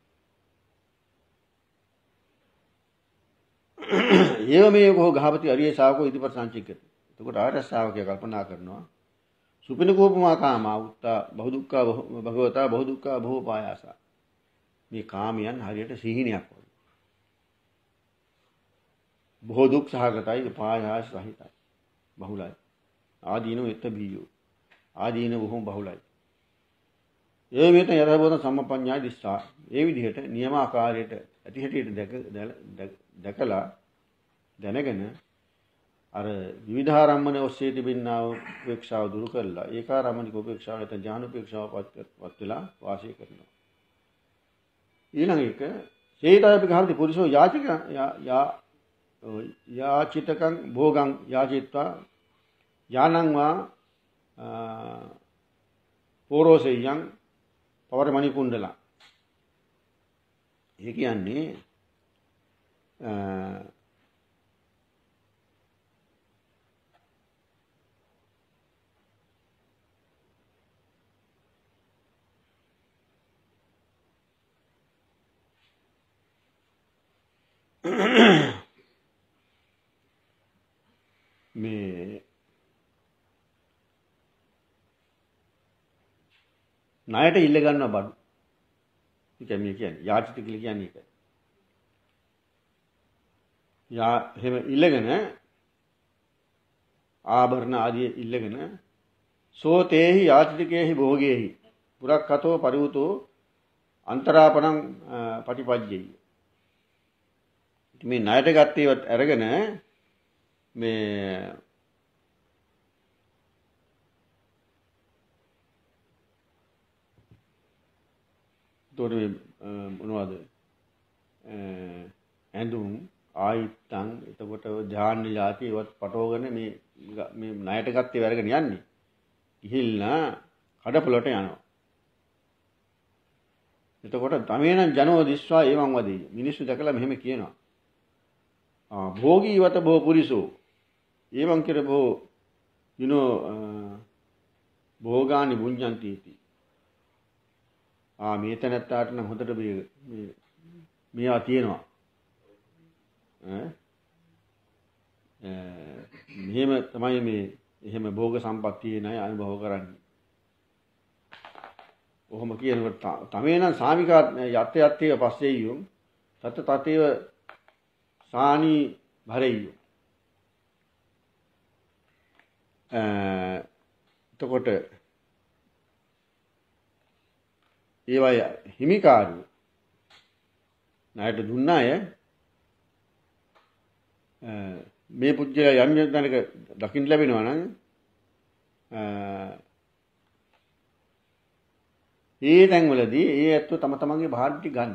S1: ඒව මේ කෝ ගහපති අරිය ශාවකෝ ඉදිපත් සංචික්කති. එතකොට ආර්ය ශාවකයා කල්පනා කරනවා සුපිනකෝපමා කාමා උත්තා බහුදුක්ඛා භගවතා බහුදුක්ඛා භෝපායාස. මේ කාමයන් හරියට සිහිනයක් වගේ. බොහෝ දුක් සහගතයි උපායාස සහිතයි. බහුලයි. ආදීනෝ එත්ත බීයෝ. ආදීන බොහොම බහුලයි. ඒ මේත යරබෝධ සම්පඤ්ඤාය දිස්සා. ඒ විදිහට නියමාකාරයට ඇති හැටියට දැකලා දැනගෙන අර විවිධාරම්මන ඔස්සේ තිබෙනා උපේක්ෂාව දුරු කරලා ඒකාරම්මනික උපේක්ෂාවට ඥාන උපේක්ෂාවපත් වෙලා වාසය කරනවා. ඊළඟ එක ශේතාවි ගහපති පුරිසෝ යාචිතකං භෝගං යාචිත්වා යානං වා පෝරෝසෙයං පවර මණිකුණ්ඩලා. ඒ කියන්නේ මේ ණයට ඉල්ල ගන්නවා බඩු. ඒක මේ කියන්නේ යාචිත කියලා කියන්නේ ඒක. එහෙම ඉල්ලගෙන ආභරණ ආදී ඉල්ලගෙන සෝතේහි යාචිතකේහි භෝගේහි පුරක්ඛතෝ පරිවුතෝ අන්තරාපණං පටිපජ්ජෙයි. මේ ණයට ගත්තේවත් අරගෙන මේ තොර මොනවද ඇඳුම් ආයිත්තං එතකොට ධාන්‍ය જાති ඒවත් පටවගෙන මේ ණයට ගත්තේ වරගෙන යන්නේ. ගිහිල්ලා කඩපොළට යනවා. එතකොට තමේන ජනෝ දිස්වා එවං වදී. මිනිස්සු දැකලා මෙහෙම කියනවා. භෝගීවත භෝ පුරිසෝ එවං කෙර භෝ භෝගානි බුඤ්ජන්ති इति. මේ තැනත්තාට නම් හොඳට මේවා තියෙනවා. මෙහෙම තමයි මේ එහෙම භෝග සම්පත්තියේ ණය අනුභව කරන්නේ. ඔහොම කියනකොට තමේනම් සාමිකා යත් යත්තේ පස්සෙයියුම් තත තතේව සානි භරෙයියු. එතකොට ඒවයි හිමිකාරු ණයට දුන්න අය මේ පුජ්‍යල යම් යම් තැනක දකින්න ලැබෙනවා නම් ඒ තැන්වලදී ඒ ඇත්තෝ තම තමන්ගේ භාණ්ඩටි ගන්න.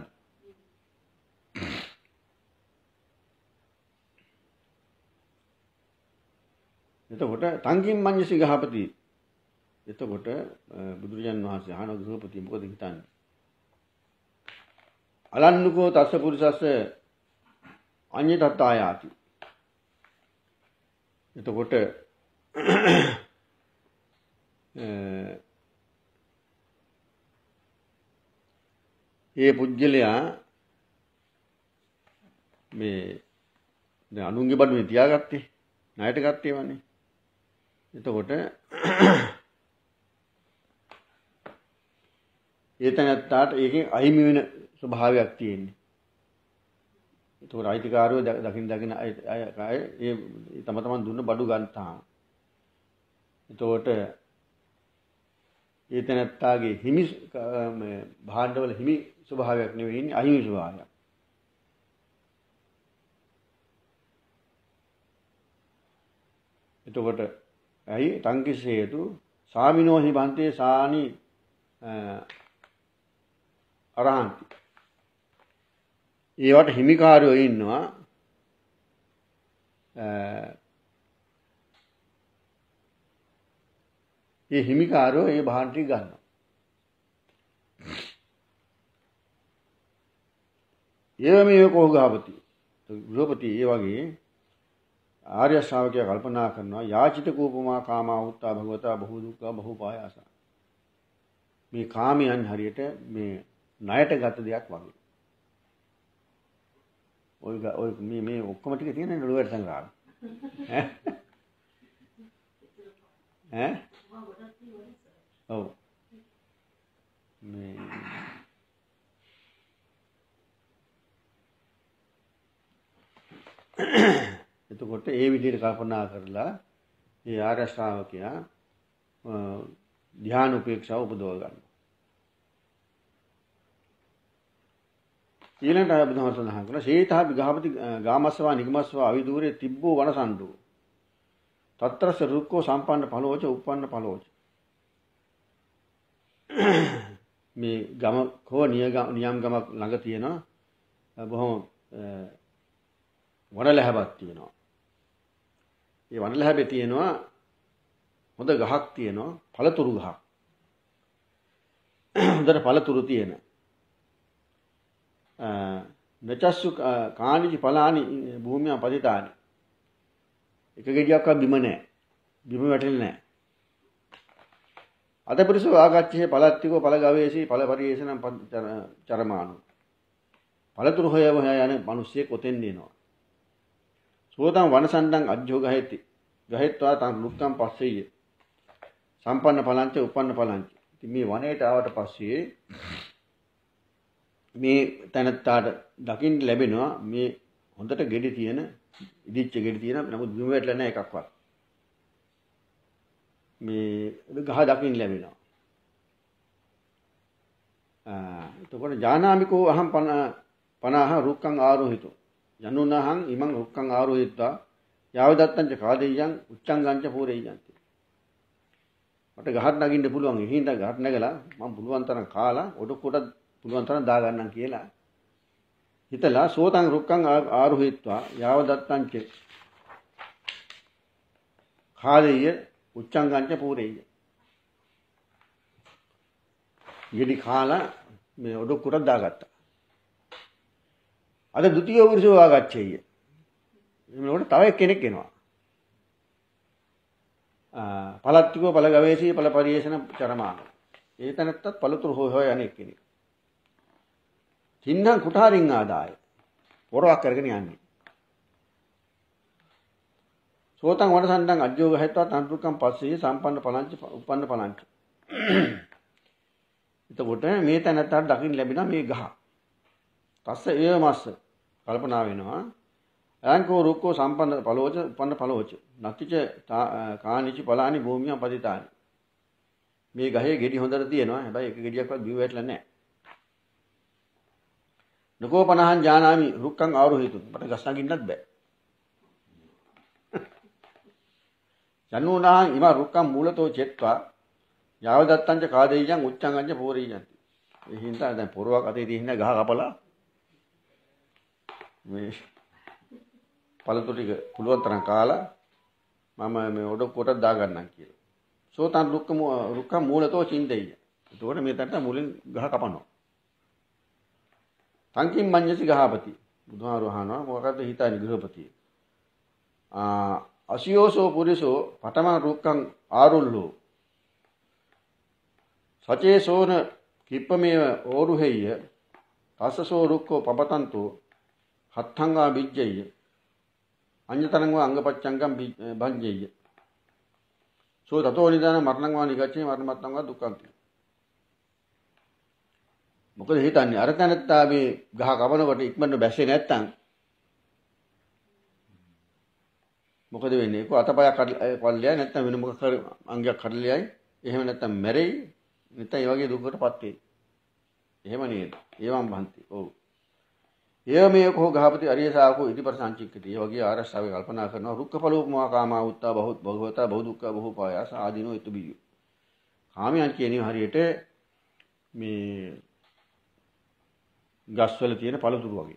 S1: එතකොට තංගින් මඤ්ඤසි ගහපති. එතකොට බුදුරජාන් වහන්සේ අහන ගෘහපති මොකද හිතන්නේ? අලන්නකෝ තස්ස පුරිසස්ස අඤ්ඤ තත්තායාති. එතකොට ඒ පුජ්‍යලයා මේ දැන් අනුන්ගේ බඩුවේ තියාගත්තේ ණයට ගත්තේ වනේ. එතකොට ඒතනත්තාට ඒකෙන් අහිමි වෙන ස්වභාවයක් තියෙන්නේ. ඒතකොට අයිතිකාරයෝ දකින්න අය ඒ තම තමන් දුන්න බඩු ගන්නවා. එතකොට ඒතනත්තාගේ හිමි භාණ්ඩවල හිමි ස්වභාවයක් නෙවෙයි ඉන්නේ අහිමි ස්වභාවයක්. එතකොට ඇයි තංකිසේතු සාමිනෝ හිබන්තේ සානි අරහන්ති. ඒවට හිමිකාරයෝ ඉන්නවා. ඒ හිමිකාරයෝ ඒ භාණ්ඩ ටික ගන්නවා. ඒවමේ කෝගාපති. ගෘහපති ඒ වගේ ආර්ය ශ්‍රාවකයා කල්පනා කරනවා යාචිත කූපමා කාමා උත්තා භගවතා බහු දුක්ඛ බහු පායාස. මේ කාමයන් හරියට මේ ණයට ගත දෙයක් වගේ. ඔය මේ ඔක්කොම ටික තියෙන නළුවට සංග්‍රහය. ඈ? ඔව්. මේ එතකොට ඒ විදිහට කල්පනා කරලා මේ ආර්ය ශ්‍රාවකයා ධ්‍යාන උපේක්ෂාව උපදව ගන්නවා. ඊළඟට ආය බුදුහාම සඳහන් කරන සීතා විගහපති ගාමස්සවා නිගමස්සවා අවිදූරේ තිබ්බෝ වනසණ්ඩෝ තත්‍රස රුක්කෝ සම්පන්න ඵලෝච උප්පන්න ඵලෝච. මේ ගම කෝ නියම් ගමක් ළඟ තියෙනවා බොහොම වනලැහැබක් තියෙනවා. ඒ වනලැහැබේ තියෙනවා හොඳ ගහක් තියෙනවා පළතුරු ගහක්. හොඳට පළතුරු තියෙන. නචස්සු කානිච පලානි භූමිය පතිතානි. එක ගෙඩියක්වත් බිම නැහැ. බිම වැටෙන්නේ නැහැ. අතපිරිසෝ ආගච්ඡේ පලත්තිකෝ පල ගවේෂී පල පරිේෂණම් චරමානු. පළතුරු හොය යන මිනිස්සෙක් ඔතෙන් එනවා. සෝතං වනසණ්ඩං අජ්ජෝ ගහෙති. ගහෙත්වා තං ලුක්කම් පස්සෙය. සම්පන්න පලංච උපන්න පලංච. ඉතින් මේ වනයේට ආවට පස්සේ මේ තැනත්තාට දකින්න ලැබෙනවා මේ හොඳට ගෙඩි තියෙන ඉදිච්ච ගෙඩි තියෙන නමුත් බිම වැටලා නැහැ එකක්වත්. මේ ගහ දකින්න ලැබෙනවා. එතකොට ඥානාමිකෝ අහම් 50 රුක්කං ආරෝහිතෝ යනුනහං ඉමං රුක්කං ආරෝහිත්වා යාවදත්තං ච කාදෙය්‍යං උච්චංගං ච පූරෙය්‍යන්ති. මට ගහට නගින්න පුළුවන්. එහිඳ ගහට නැගලා මම පුළුවන් තරම් කාලා ඔඩොක්කොට පුළුවන් තරම් දා ගන්නම් කියලා හිතලා සෝතං රුක්කං ආරෝහිත්වා යාවදත්තං ච කාදෙය්‍ය උච්චංගං ච පූරෙය්‍ය. ගෙඩි කාලා මේ ඔඩොක්කොට දාගත්තා. අද ဒုတိ ය වෘෂෝ ආගච්ඡෙය. එනකොට තව කෙනෙක් එනවා. පලත්තිකෝ පල ගවේෂී පල පරිේෂණ චරමාන. ඒ තැනත්තත් පළතුරු හොය යන්නේ කෙනෙක්. තින්නම් කුඨාරින් ආදාය. පොරවක් කරගෙන යන්නේ. සෝතං වනසණ්ඩං අජ්ජෝ ගහෙත්වා තන්තුකම් පස්සේ සම්පන්න පලංච උපන්න පලංච. එතකොට මේ තැනත්තට දකින්න ලැබෙනවා මේ ගහ. තස්ස ඒව මස්ස කල්පනා වෙනවා. අයංකෝ රුක්කෝ සම්පන්න ඵලෝච උපන්න ඵලෝච නතිච කානිච පලානි භූමිය පතිතානි. මේ ගහේ ගෙඩි හොඳට තියෙනවා. හැබැයි එක ගෙඩියක්වත් බිම වැටලා නැහැ. නකෝ 50 ඥානාමි රුක්කං ආරෝහිතු. මට ගස් නගින්නත් බෑ. යනුනා ඉම රුක්කං මූලතෝ චෙත්වා යාවදත්තං ච කාදෙය්‍යං උච්චංගං ච පෝරියන්ති. ඒ හින්දා දැන් පොරවක් අතේ තියෙන ගහ කපලා මේ පළතුරු ටික පුළුවන් තරම් කාලා මම මේ ඔඩොක්කොට දා ගන්නම් කියලා. සෝතං රුක්කං මූලතෝ චින්තෙය්‍ය. එතකොට මේ තැනට මුලින් ගහ කපනවා. තංකින් මඤ්ඤසි ගහපති. බුදුහාරු අහනවා මොකක්ද හිතන්නේ ගෘහපතිය. අසියෝසෝ පුරිසෝ පඨම රුක්කං ආරුල්ලෝ සචේසෝන කිප්පමේව ඕරුහෙය්‍ය තස්සසෝ රුක්කෝ පපතන්තෝ හත්ථංගා බිජ්ජෙය්‍ය අඤ්ඤතරං වා අංගපච්චංගම් භංජෙය්‍ය සෝ තතෝ නිදාන මරණං වා නිගච්ඡේ මරණමත්තං වා දුක්ඛං. මොකද හිතන්නේ අර තැනත්තා මේ ගහ කපනකොට ඉක්මනට බැස්සේ නැත්තම් මොකද වෙන්නේ? ඒක අතපයක් කඩලා නැත්තම් වෙන මොකක් හරි අංගයක් කඩලා යයි. එහෙම නැත්තම් මැරෙයි. නැත්තම් ඒ වගේ දුකකටපත් වෙයි. එහෙම නේද? ඒවම් බන්ති. ඔව්. ඒ මේ කෝ ගහපති අරිය ශාවකෝ ඉදිපර සංචික්කති. ඒ වගේ ආරස්සාවේ කල්පනා කරනවා රුක්කපලෝපමා කාමා උත්තා භවතා බහු දුක්ඛ බහු පායාස ආදීනෝ ඊතු බියු. කාමයන් කියන්නේ හරියට මේ ගස්වල තියෙන පළතුරු වගේ.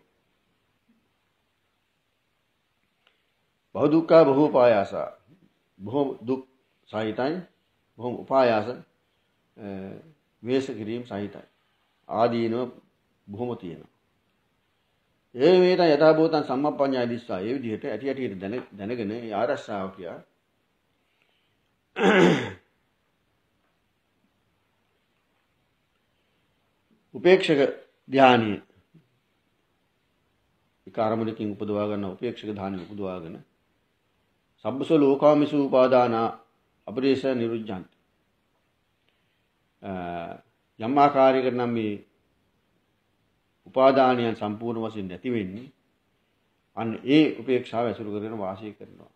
S1: බහු දුක්ඛ බහු පායාස. බොහෝ දුක් සහිතයි. බොහෝ උපායාස වේශ කිරීම සහිතයි. ආදීනෝ බොහොම තියෙනවා. ඒ මේත යථා භූතං සම්මප්පඤ්ඤාය දිස්සා. ඒ විදිහට ඇටි ඇටියට දැනගෙන ඒ ආරස්සාව කියා උපේක්ෂක ධානීය ඒක ආරමුණකින් උපදවා ගන්න උපේක්ෂක ධානීය උපදවාගෙන සබ්බසෝ ලෝකාමිසු උපාදානා අපරේෂ නිරුද්ධාන්ති. යම් ආකාරයකට නම් මේ උපාදානයන් සම්පූර්ණ වශයෙන් නැති වෙන්නේ අන්න ඒ උපේක්ෂාව ඇසුරු කරගෙන වාසය කරනවා.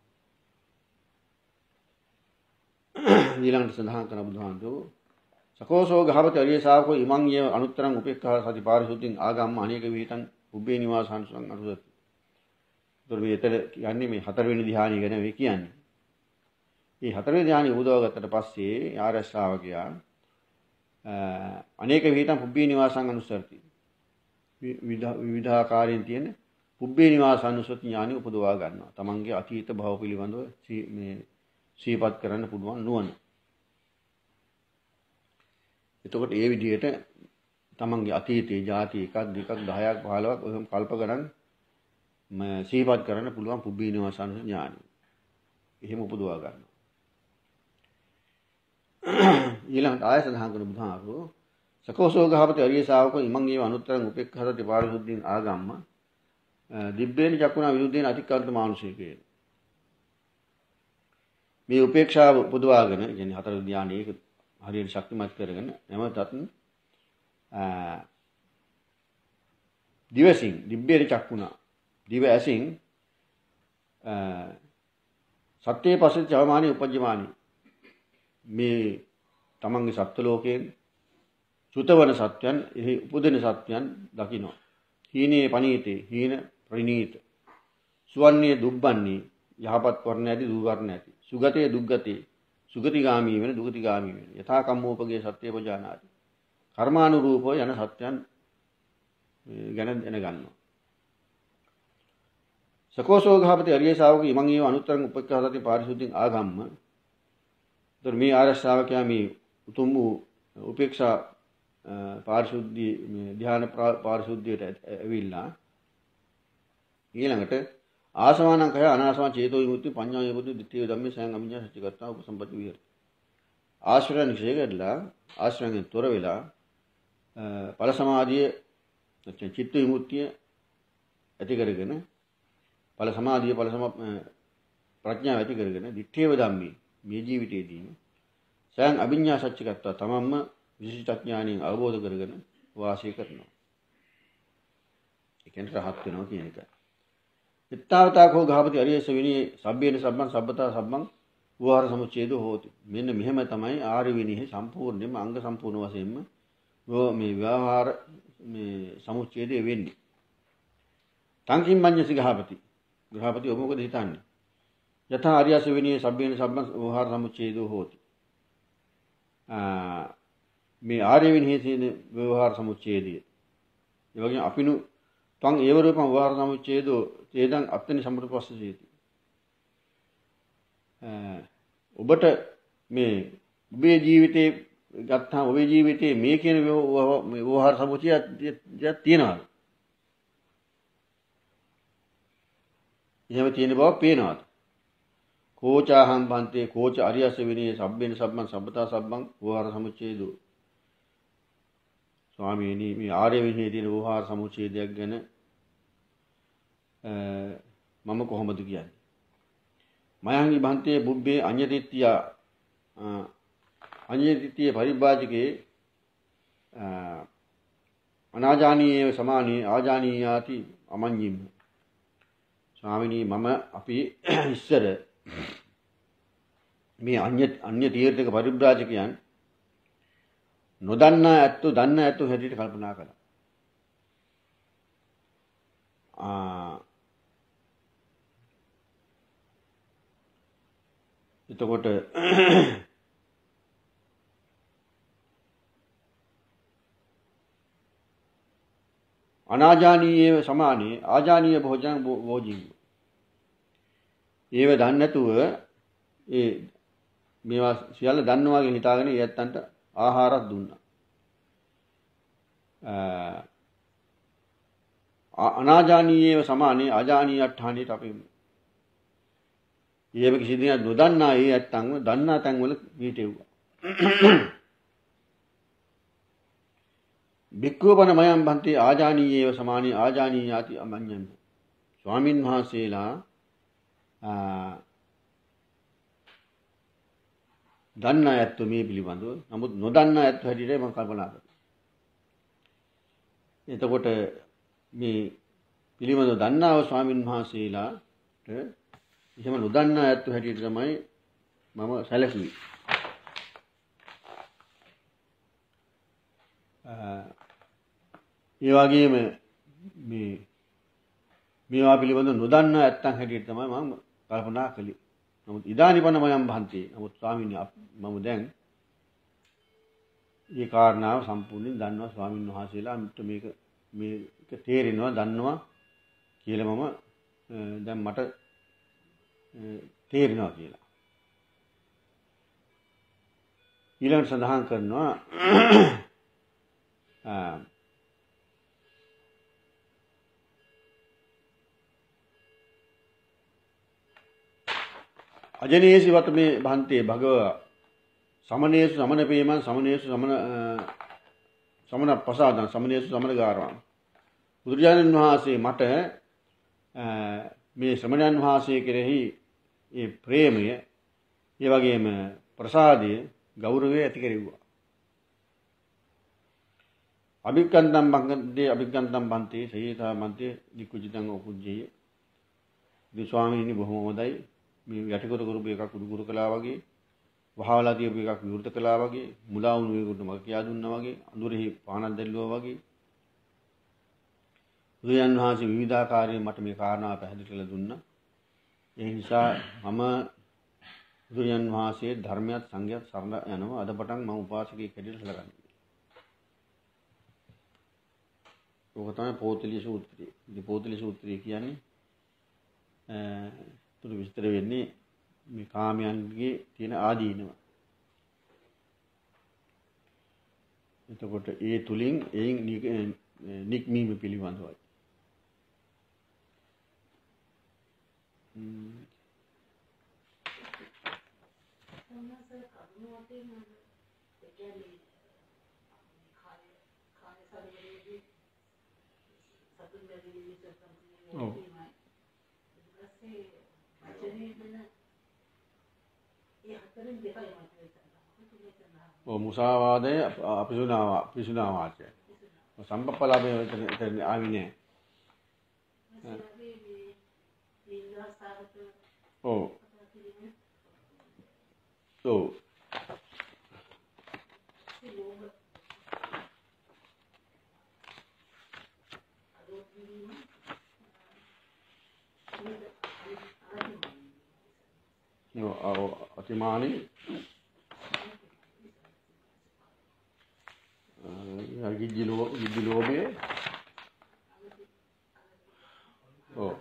S1: ඊළඟට සඳහන් කරන බුදුහාමුදුරුවෝ සකෝසෝ ගහපති අරිය ශාවකෝ ඉමං යේ අනුත්තරං උපේක්ඛා සති පාරිශුද්ධින් ආගම්ම අනේක විහිතං උබ්බේ නිවාසංසං අනුසති. ඒතර මේ එතන කියන්නේ මේ හතරවෙනි ධ්‍යානිය ගැන මේ කියන්නේ. මේ හතරවෙනි ධ්‍යානිය උදව ගත්තට පස්සේ ආර්ය ශ්‍රාවකයා අනේක විහිතං උබ්බේ නිවාසං අනුසති. විවිධාකාරයෙන් තියෙන පුබ්බේ නිවාසානුසති ඥානෙ උපදවා ගන්නවා. තමන්ගේ අතීත භව පිළිබඳව මේ සීපත් කරන්න පුළුවන් නුවණ. එතකොට ඒ විදිහට තමන්ගේ අතීතයේ ಜಾති 1 2 10ක් 15ක් ඔහොම කල්ප ගණන් සීපත් කරන්න පුළුවන් පුබ්බේ නිවාසානුසති ඥානෙ. එහෙම උපදවා ගන්නවා. ඊළඟට ආයත සඳහන් කරන බුදුහාමුදුරුවෝ සකෝසෝ ගහපති අරිය ශාවකෝ ඉමං ඒව අනුත්තරං උපේක්ඛසති පාරිශුද්ධින් ආගම්ම දිබ්බේන චක්කුණා විරුද්ධේන අතික්කන්ත මානුෂිකේ. මේ උපේක්ෂාව පුදවාගෙන කියන්නේ හතර ධානයේ හරියට ශක්තිමත් කරගෙන නැවතත් දිවසින් දිබ්බේන චක්කුණා දිව ඇසින් සත්‍යයේ පස්සේ ජවමානී උපජ්ජමානී මේ තමන්ගේ සත්ත්ව ලෝකයෙන් සුතවන සත්‍යයන් එහි උපදින සත්‍යයන් දකින්න. හීනේ පනීතේ හීන ප්‍රණීත. සුවන්නේ දුබ්බන්නේ යහපත් වර්ණ ඇති දුර්වර්ණ ඇති. සුගතේ දුග්ගතේ සුගතිගාමී වෙන දුගතිගාමී වෙන. යථා කම්මෝපගේ සත්‍ය පජානාති. කර්මානුරූපව යන සත්‍යයන් ගැන දැනගන්නවා. සකෝසෝ ගහපති අරිය ශාවක ඉමං ඒව අනුත්තරං උපේක්ඛාසති පාරිශුද්ධින් ආගම්ම. ඒතර මේ ආර්ය ශ්‍රාවකයා මේ උතුම් වූ උපේක්ෂා පාරිශුද්ධිය මේ ධ්‍යාන පාරිශුද්ධියට ඇවිල්ලා ඊළඟට ආසවානං කය අනාසවාන චේතෝ විමුක්ති පඤ්ඤා විමුක්ති ditthිය ධම්මේ සයන් අභිඤ්ඤා සච්චිකත්තා උපසම්පති විහෙරති. ආශ්‍රය නිශ්චය කරලා ආශ්‍රයෙන් තොර වෙලා ඵල සමාධිය නැත්නම් චිත්ත විමුක්තිය ඇති කරගෙන ඵල සමාධිය ඵල සම ප්‍රඥාව ඇති කරගෙන ditthිය ධම්මේ මේ ජීවිතයේදී සයන් අභිඤ්ඤා සච්චිකත්තා තමම්ම විශේෂ ඥානයෙන් අවබෝධ කරගෙන වාසය කරනවා. ඒ කියන්නේ රහත් වෙනවා කියන එක. ඉත්තාවතාකෝ ගහපති අරියස විනී සබ්බේන සබ්බං සබ්බතා සබ්බං වහාර සමුච්ඡේදෝ හෝති. මෙන්න මෙහෙම තමයි ආර්ය විනීහි සම්පූර්ණයෙන්ම අංග සම්පූර්ණ වශයෙන්ම මේ ව්‍යවහාර මේ සමුච්ඡේදය වෙන්නේ. තංකින් මඤ්ඤසි ගහපති. ගහපති ඔබ මොකද හිතන්නේ? යථා ආර්යස විනී සබ්බේන සබ්බං වහාර සමුච්ඡේදෝ හෝති. මේ ආර්ය විනීහි තියෙන ව්‍යවහාර සමුච්ඡේදය. ඒ වගේම අපිනු තං ඒව රූපං ව්‍යවහාර සමුච්ඡේදෝ තේදං අත්තනි සම්පූර්ණපස්සීති. ඔබට මේ ඔබේ ජීවිතේ ගත්තාම ඔබේ ජීවිතේ මේ කියන ව්‍යවහාර සමුච්ඡේදයක් තියෙනවා. එහෙම තියෙන බව පේනවාද? කෝචාහං බන්තේ කෝච අරියස විනී සබ්බේන සබ්බං සබ්බතා සබ්බං ව්‍යවහාර සමුච්ඡේදෝ. ස්වාමීනි මේ ආර්ය විනීහි තියෙන ව්‍යවහාර සමුච්ඡේදයක් ගැන මම කොහොමද කියන්නේ? මයංගි බන්තේ බුබ්බේ අඤ්ඤතිත්‍ය පරිභාජකේ අනාජානීයේව සමානේ ආජානීයාති අමඤ්ඤිම්. ස්වාමිනී මම අපි ඉස්සර මේ අන්‍ය තීර්ථක පරිබ්‍රාජකයන් නොදන්නා ඇත්තෝ දන්නා ඇත්තෝ හැටියට කල්පනා කළා. එතකොට අනාජානීයේව සමානේ ආජානීය භෝජන භෝජින්. ඒව දන්නේ නැතුව මේවා සියල්ල දන්නවා කියලා හිතාගෙන ඊයත්තන්ට ආහාරයක් දුන්නා. අනාජානීයේව සමානේ ආජානීයට්ඨානෙට අපි ඊයම කිසි දෙයක් නොදන්නා ඒ ඇත්තන්ව දන්නා තැන්වල පිටේවුවා. භික්ඛුවපන මයම් බන්ති ආජානීයේව සමානේ ආජානීයාති අමඤ්ඤං. ස්වාමින් වහන්සේලා දන්නා ඇත්තෝ මේ පිළිබඳව නමුත් නොදන්නා ඇත්තෝ හැටියට මම කල්පනා කරනවා. එතකොට මේ පිළිබඳව දන්නාව ස්වාමින් වහන්සේලාට එහෙම නොදන්නා ඇත්තෝ හැටියට තමයි මම සැලකුවේ. ඒ වගේම මේවා පිළිබඳව නොදන්නා ඇත්තන් හැටියට තමයි මම කල්පනා කළේ. නමුත් ඉදානිපන මයම් භන්ති. නමුත් ස්වාමීන් මම දැන් මේ කාරණාව සම්පූර්ණයෙන් දන්නවා ස්වාමීන් වහන්සේලා මේක තේරෙනවා දන්නවා කියලා මම දැන් මට තේරෙනවා කියලා. ඊළඟට සඳහන් කරනවා අජනේසි වත මේ භන්තේ භගව සමනේසු සමන පේමන් සමනේසු සමන ප්‍රසාදං සමනේසු සමන ගාරවං. බුදුරජාණන් වහන්සේ මට මේ ශ්‍රමණයන් වහන්සේ කෙරෙහි ඒ ප්‍රේමය ඒ වගේම ප්‍රසාදය ගෞරවය ඇති කෙරෙව්වා. අභික්කන්තම් බන්තේ සේතා මන්තේ නිකුජිතං උපුජ්ජේ. මේ ස්වාමීනි බොහොම හොඳයි. මේ යටිකොට කරපු එකක් උඩුකුරු කළා වගේ, වහවලා තියපු එකක් විවෘත කළා වගේ, මුලා වුණු එකකට මග කියා දුන්නා වගේ, අඳුරෙහි පානක් දැල්ලුවා වගේ. බුදුන් වහන්සේ විවිධාකාරයෙන් මට මේ කාරණාව පැහැදිලි කරලා දුන්නා. ඒ නිසා මම බුදුන් වහන්සේ ධර්මයක් සංඝයක් සරණ යනවා. අද පටන් මම උපාසකයෙක් හැටියට සැලකන්නේ. ඕක තමයි පෝතලිය සූත්‍රය. ඉතින් පෝතලිය සූත්‍රය කියන්නේ තුරු විස්තර වෙන්නේ මේ කාමයන්ගේ තියෙන ආදීනව. එතකොට ඒ තුලින් එයින් නික්මීම පිළිබඳවයි. මුසාවාදය අපිසුනා වාචය. සම්පප්පලාභය එතන ආවේ නෑ. ඔව්. ඔව්. අතිමානී ගිජ්ජි ලෝභය ඔව්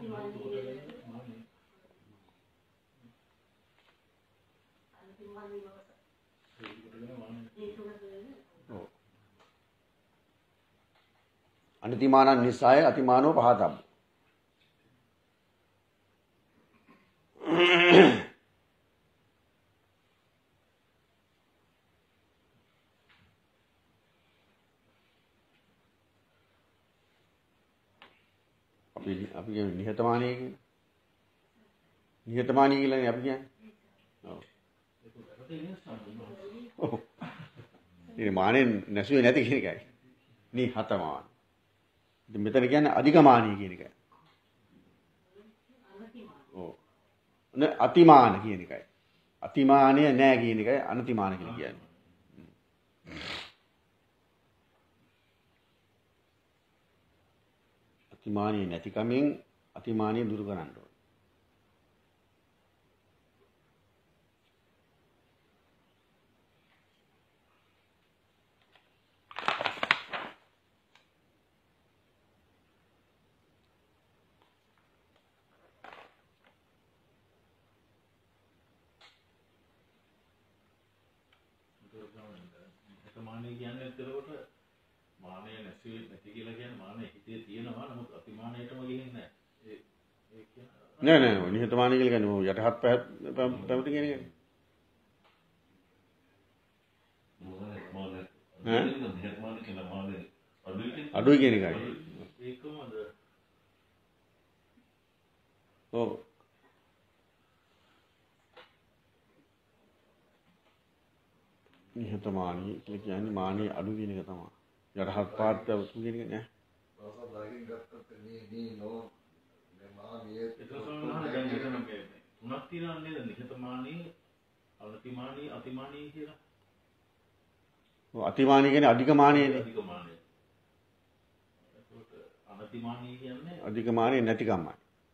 S1: අනතිමානං නිසාය අතිමානෝ පහතබ්බ. අපි කියන්නේ නිහතමානී කියන්නේ. නිහතමානී කියලානේ අපි කියන්නේ. ඔව්. ඒ මානෙන් නැසුවේ නැති කියන එකයි. නිහතමාන. ඉතින් මෙතන කියන්නේ අධිකමානීය කියන එකයි. ඔව්. අතිමාන කියන එකයි. අතිමානය නෑ කියන එකයි අනතිමාන කියලා කියන්නේ. අතිමානීය නැතිකමෙන් අතිමානීය දුරු කරන්න ඕනේ.
S2: මානෙ කියන්නේ එතකොට මානෙ නැති කියලා කියන්නේ මානෙ හිතේ තියෙනවා නමුත් අතිමානයටම ගිහින් නැහැ. ඒ කියන්නේ
S1: නෑ නිහතමානී කියලා කියන්නේ යටහත් පැවති කියන එකනේ.
S2: නිහතමානී කියලා මානෙ
S1: අඩුයි කියන එකයි.
S2: ඒකමද?
S1: ඔව්. නිහතමානී කියලා කියන්නේ මානෙ අඩු කියන එක තමයි. යටහත් පාත් පැවතු කියන එක නෑ.
S2: තුනක් තියෙනවා නේද? නිහතමානී, අනතිමානී, අතිමානී කියලා.
S1: ඔව් අතිමානී කියන්නේ අධිකමානීයනේ.
S2: අධිකමානී. ඒකට අනතිමානී කියන්නේ
S1: අධිකමානී නැතිකමයි.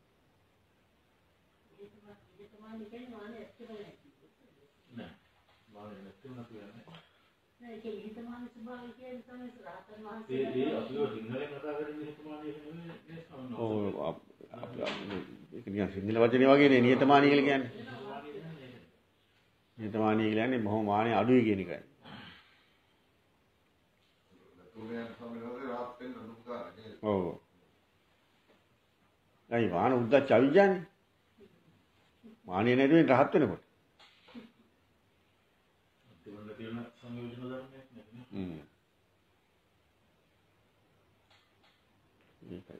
S3: නිහතමානී කියන්නේ මානෙ ඇත්තම නැති.
S2: නෑ. මානෙ නැතිව කියන්නේ.
S3: නෑ ඒක නිහතමානී ස්වභාවය කියන්නේ තමයි රහතන්
S2: ඒ
S3: වහන්සේලා.
S2: අපිව සිංහලෙන් කතා කරන්නේ නිහතමානී කියන්නේ නේ සමනෝ.
S1: ඔව් ඒක නිකන් සිංහල වචනේ වගේනේ නිහතමානී කියලා කියන්නේ. නිහතමානී කියන්නේ බොහොම මානෙ අඩුයි කියන එකයි. ඔව්. අයි වාන උද්දච්ච අවිජ්ජානේ. මානෙ නැති වෙන රහත් වෙනකොට.
S2: ඒවල තියෙන සංයෝජන ධර්මයක් නේ.
S1: ඒකයි.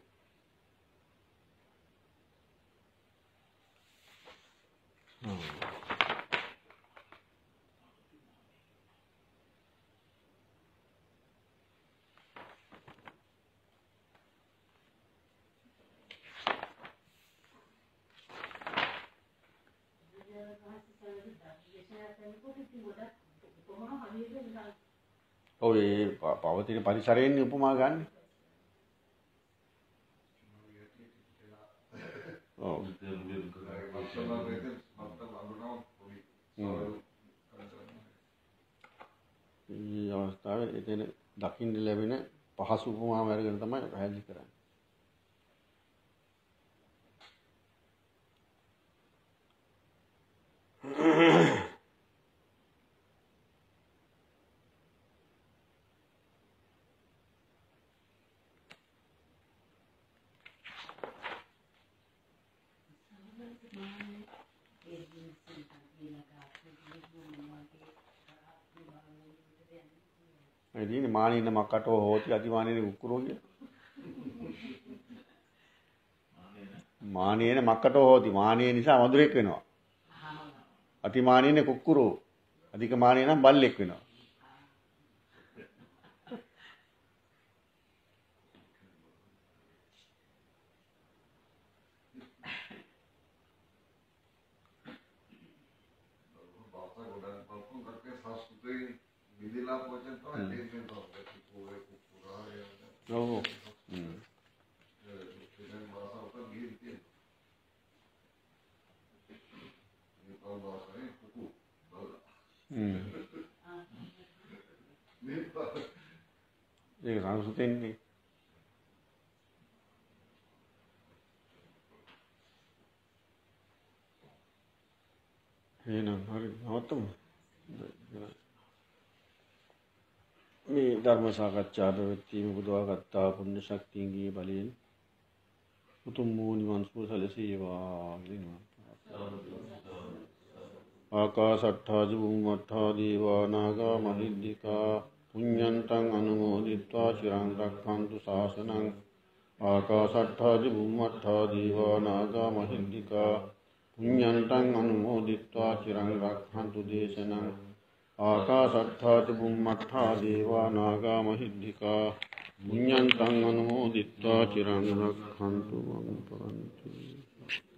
S1: ඔව් ඒ පවතින පරිසරයෙන් උපමා ගන්න. ඔව්. මේ අවස්ථාවේ එතන දකින්න ලැබෙන පහසු උපමාව අරගෙන තමයි පැහැදිලි කරන්නේ. මේ දිනේ මානින මකටෝ හෝති අතිමානින උකුරෝ කිය. මානේන මකටෝ හෝති මානේ නිසා වඳුරෙක් වෙනවා. අතිමානින කුක්කුරෝ අධික මානේ නම් බල්ලෙක් වෙනවා. Oh. ඒක සංස්කෘතෙන්නේ. එහෙනම් හරි නවත්තමු. මේ ධර්ම සාකච්ඡා ප්‍රවෘත්තිම බුදවාගත්තා පුණ්‍ය ශක්තියන්ගේ බලයෙන් උතුම් වූ නිවන් සුව සැලසේවා කියලා. ආකාශට්ඨා චුම්මට්ඨා දේවා නාග මහිද්దికා පුඤ්ඤන්තං අනුමෝදිත්වා චිරං රක්ඛන්තු ශාසනං. ආකාශට්ඨා චුම්මට්ඨා දේවා නාග මහිද්దికා පුඤ්ඤන්තං අනුමෝදිත්වා චිරං රක්ඛන්තු දේශනං. ආකාශට්ඨා ච බුම්මට්ඨා දේවා නාග මහිද්దికා පුඤ්ඤන්තං අනුමෝදිත්වා චිරං රක්ඛන්තු මං පරන්ති